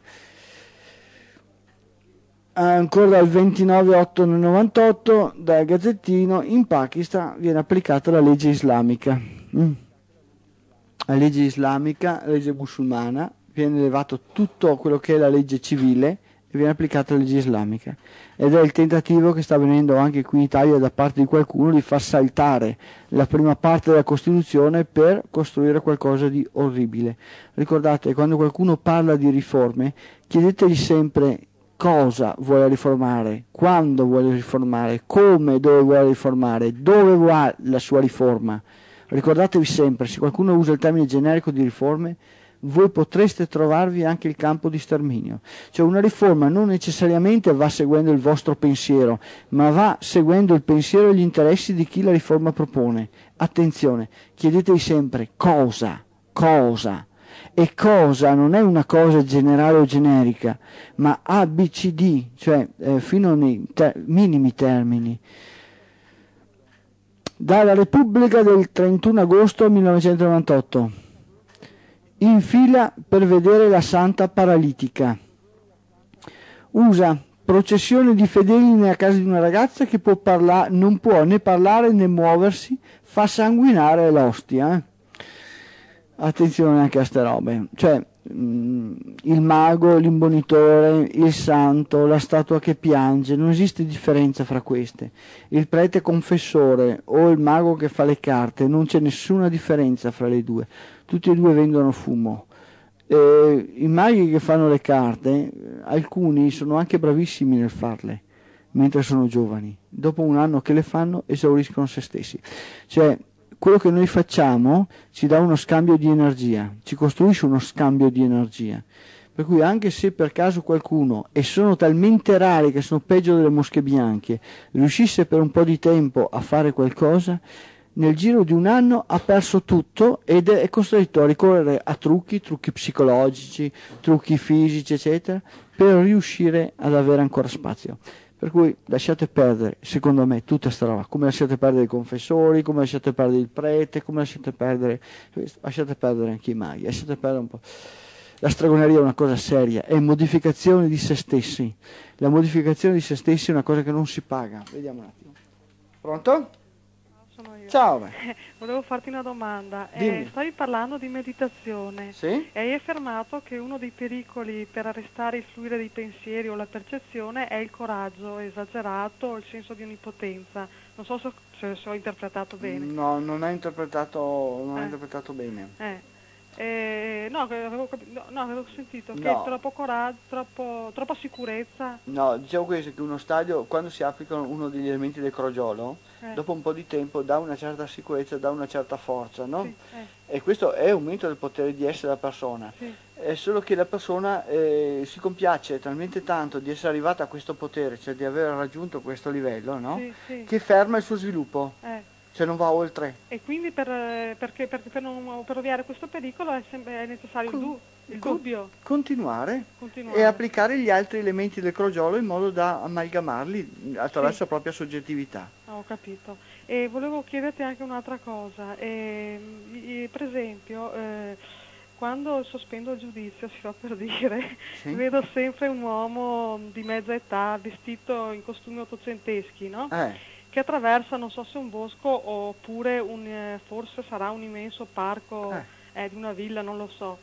Ancora dal ventinove otto del novantotto, dal Gazzettino, in Pakistan viene applicata la legge islamica. Mm. La legge islamica, la legge musulmana, viene elevato tutto quello che è la legge civile e viene applicata la legge islamica, ed è il tentativo che sta avvenendo anche qui in Italia da parte di qualcuno di far saltare la prima parte della Costituzione per costruire qualcosa di orribile. Ricordate, quando qualcuno parla di riforme, chiedetegli sempre cosa vuole riformare, quando vuole riformare, come, dove vuole riformare, dove vuole la sua riforma. Ricordatevi sempre, se qualcuno usa il termine generico di riforme, voi potreste trovarvi anche il campo di sterminio. Cioè una riforma non necessariamente va seguendo il vostro pensiero, ma va seguendo il pensiero e gli interessi di chi la riforma propone. Attenzione, chiedetevi sempre cosa, cosa. E cosa non è una cosa generale o generica, ma A, B, C, D, cioè eh, fino nei ter- minimi termini. Dalla Repubblica del trentuno agosto millenovecentonovantotto. In fila per vedere la Santa Paralitica. U S A, processione di fedeli nella casa di una ragazza che può parla- non può né parlare né muoversi, fa sanguinare l'ostia. Eh? Attenzione anche a ste robe, cioè mh, il mago, l'imbonitore, il santo, la statua che piange, non esiste differenza fra queste. Il prete confessore o il mago che fa le carte, non c'è nessuna differenza fra le due, tutti e due vendono fumo. Eh, i maghi che fanno le carte, alcuni sono anche bravissimi nel farle, mentre sono giovani, dopo un anno che le fanno esauriscono se stessi. Cioè, quello che noi facciamo ci dà uno scambio di energia, ci costruisce uno scambio di energia. Per cui anche se per caso qualcuno, e sono talmente rari che sono peggio delle mosche bianche, riuscisse per un po' di tempo a fare qualcosa, nel giro di un anno ha perso tutto ed è costretto a ricorrere a trucchi, trucchi psicologici, trucchi fisici, eccetera, per riuscire ad avere ancora spazio. Per cui lasciate perdere, secondo me, tutta sta roba, come lasciate perdere i confessori, come lasciate perdere il prete, come lasciate perdere questo, lasciate perdere anche i maghi, lasciate perdere un po'. La stregoneria è una cosa seria, è modificazione di se stessi. La modificazione di se stessi è una cosa che non si paga. Vediamo un attimo. Pronto? Sono io. Ciao. Eh, volevo farti una domanda. Dimmi. Eh, stavi parlando di meditazione Sì? e hai affermato che uno dei pericoli per arrestare il fluire dei pensieri o la percezione è il coraggio esagerato o il senso di onnipotenza. Non so se, se, se ho interpretato bene. No, non hai interpretato, non hai Eh. interpretato bene. Eh. Eh, no, che avevo, capi- no, no, avevo sentito che No. troppo coraggio, troppo, troppa sicurezza. No, dicevo questo, che uno stadio, quando si applica uno degli elementi del crogiolo, Eh. dopo un po' di tempo dà una certa sicurezza, dà una certa forza, no? Sì, eh, E questo è aumento del potere di essere la persona. sì, È solo che la persona eh, si compiace talmente tanto di essere arrivata a questo potere, cioè di aver raggiunto questo livello, no? sì, sì. Che ferma il suo sviluppo, Eh. cioè non va oltre. E quindi per, eh, perché, perché per, non, per ovviare a questo pericolo è, sempre, è necessario il, du- il Con- dubbio. Continuare, Continuare. e applicare gli altri elementi del crogiolo in modo da amalgamarli attraverso Sì. la propria soggettività. Ah, ho capito. E volevo chiederti anche un'altra cosa. E, i- per esempio, eh, quando sospendo il giudizio, si fa per dire, Sì. vedo sempre un uomo di mezza età vestito in costumi ottocenteschi, no? Eh. Che attraversa, non so se un bosco oppure un, eh, forse sarà un immenso parco Eh. eh, di una villa, non lo so.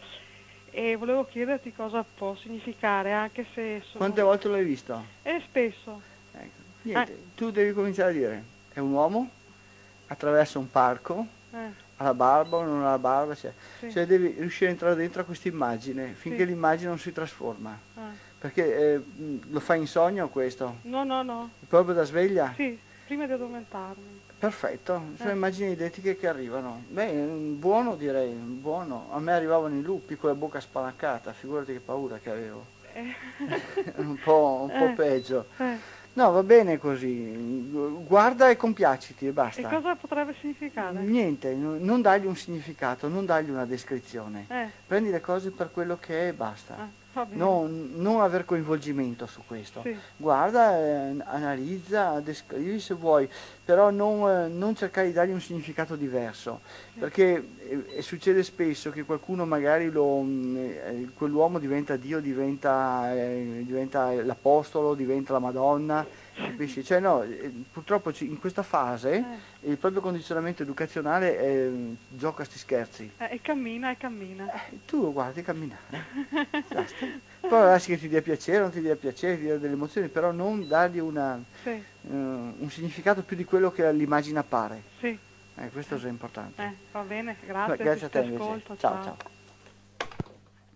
E volevo chiederti cosa può significare, anche se sono... Quante volte l'hai visto? Eh, spesso. Ecco. Niente, tu devi cominciare a dire, è un uomo, attraversa un parco, Eh, ha la barba o non ha la barba, cioè, sì. cioè devi riuscire a entrare dentro a questa immagine finché Sì. l'immagine non si trasforma. Ah. Perché eh, mh, lo fai in sogno questo? No, no, no. Proprio da sveglia? Sì, prima di addormentarmi. Perfetto, sono Eh. immagini identiche che arrivano. Beh, mm, buono direi, buono. A me arrivavano i lupi con la bocca spalancata, figurati che paura che avevo. Eh. un po', un po' Eh. peggio. Eh. No, va bene così. Guarda e compiaciti e basta. E cosa potrebbe significare? Niente, no- non dargli un significato, non dargli una descrizione. Eh, Prendi le cose per quello che è e basta. ah, va bene. Non, non aver coinvolgimento su questo. Sì. Guarda, eh, analizza, descrivi se vuoi, però non, eh, non cercare di dargli un significato diverso, perché eh, succede spesso che qualcuno magari lo, mh, eh, quell'uomo diventa Dio, diventa, eh, diventa l'apostolo, diventa la Madonna, capisci? Cioè no, eh, purtroppo ci- in questa fase Eh. il proprio condizionamento educazionale è, gioca a sti scherzi. Eh, e cammina e cammina. Eh, tu lo guardi camminare, basta. Poi lasci che ti dia piacere, non ti dia piacere, ti dia delle emozioni, però non dargli una, Sì, eh, un significato più di quello che l'immagine appare. sì. Eh, questo è importante. Eh, va bene, grazie. Grazie a ti te invece. ascolto, Ciao, ciao.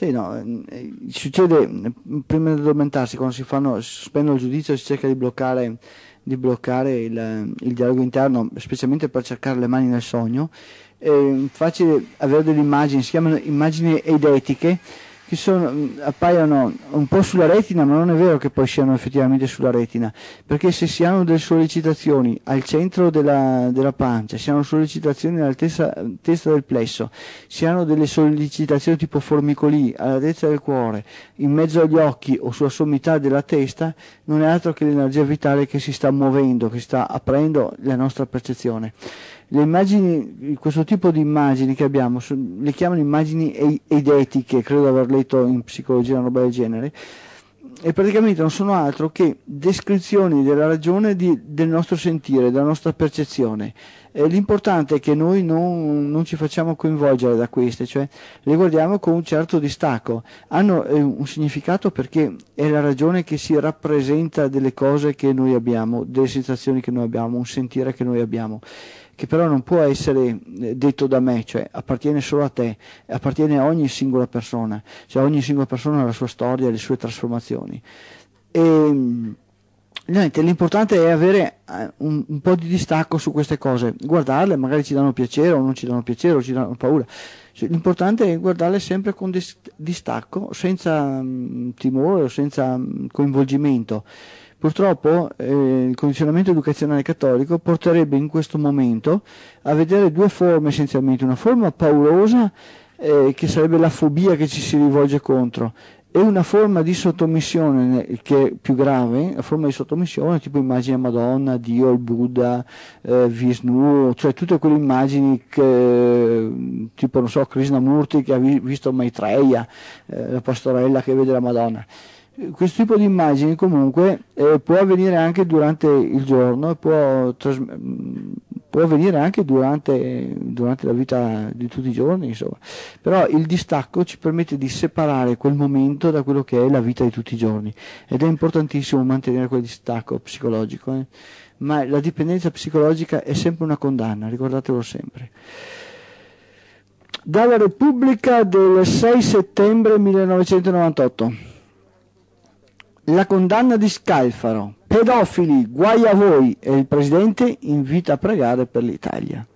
Sì, no, eh, succede prima di addormentarsi, quando si fanno, si sospendono il giudizio, si cerca di bloccare, di bloccare il, il dialogo interno, specialmente per cercare le mani nel sogno. È facile avere delle immagini, si chiamano immagini eidetiche, che sono, appaiono un po' sulla retina, ma non è vero che poi siano effettivamente sulla retina, perché se si hanno delle sollecitazioni al centro della, della pancia, si hanno sollecitazioni alla testa, testa del plesso, si hanno delle sollecitazioni tipo formicolii all'altezza del cuore, in mezzo agli occhi o sulla sommità della testa, non è altro che l'energia vitale che si sta muovendo, che sta aprendo la nostra percezione. Le immagini, questo tipo di immagini che abbiamo, le chiamano immagini eidetiche, credo di aver letto in psicologia una roba del genere, e praticamente non sono altro che descrizioni della ragione di, del nostro sentire, della nostra percezione. Eh, l'importante è che noi non, non ci facciamo coinvolgere da queste, cioè le guardiamo con un certo distacco. Hanno eh, un significato perché è la ragione che si rappresenta delle cose che noi abbiamo, delle sensazioni che noi abbiamo, un sentire che noi abbiamo, che però non può essere detto da me, cioè appartiene solo a te, appartiene a ogni singola persona, cioè ogni singola persona ha la sua storia, le sue trasformazioni. E niente, l'importante è avere un, un po' di distacco su queste cose, guardarle, magari ci danno piacere o non ci danno piacere o ci danno paura. Cioè, l'importante è guardarle sempre con dis- distacco, senza mh, timore o senza mh, coinvolgimento. Purtroppo eh, il condizionamento educazionale cattolico porterebbe in questo momento a vedere due forme essenzialmente, una forma paurosa eh, che sarebbe la fobia che ci si rivolge contro, e una forma di sottomissione che è più grave, la forma di sottomissione tipo immagine Madonna, Dio, il Buddha, eh, Vishnu, cioè tutte quelle immagini che, tipo non so, Krishnamurti che ha vi- visto Maitreya, eh, la pastorella che vede la Madonna. Questo tipo di immagini comunque eh, può avvenire anche durante il giorno e può, tras- può avvenire anche durante, durante la vita di tutti i giorni, insomma. Però il distacco ci permette di separare quel momento da quello che è la vita di tutti i giorni, ed è importantissimo mantenere quel distacco psicologico, eh. Ma la dipendenza psicologica è sempre una condanna, ricordatelo sempre. Dalla Repubblica del sei settembre millenovecentonovantotto. La condanna di Scalfaro, pedofili, guai a voi, e il Presidente invita a pregare per l'Italia.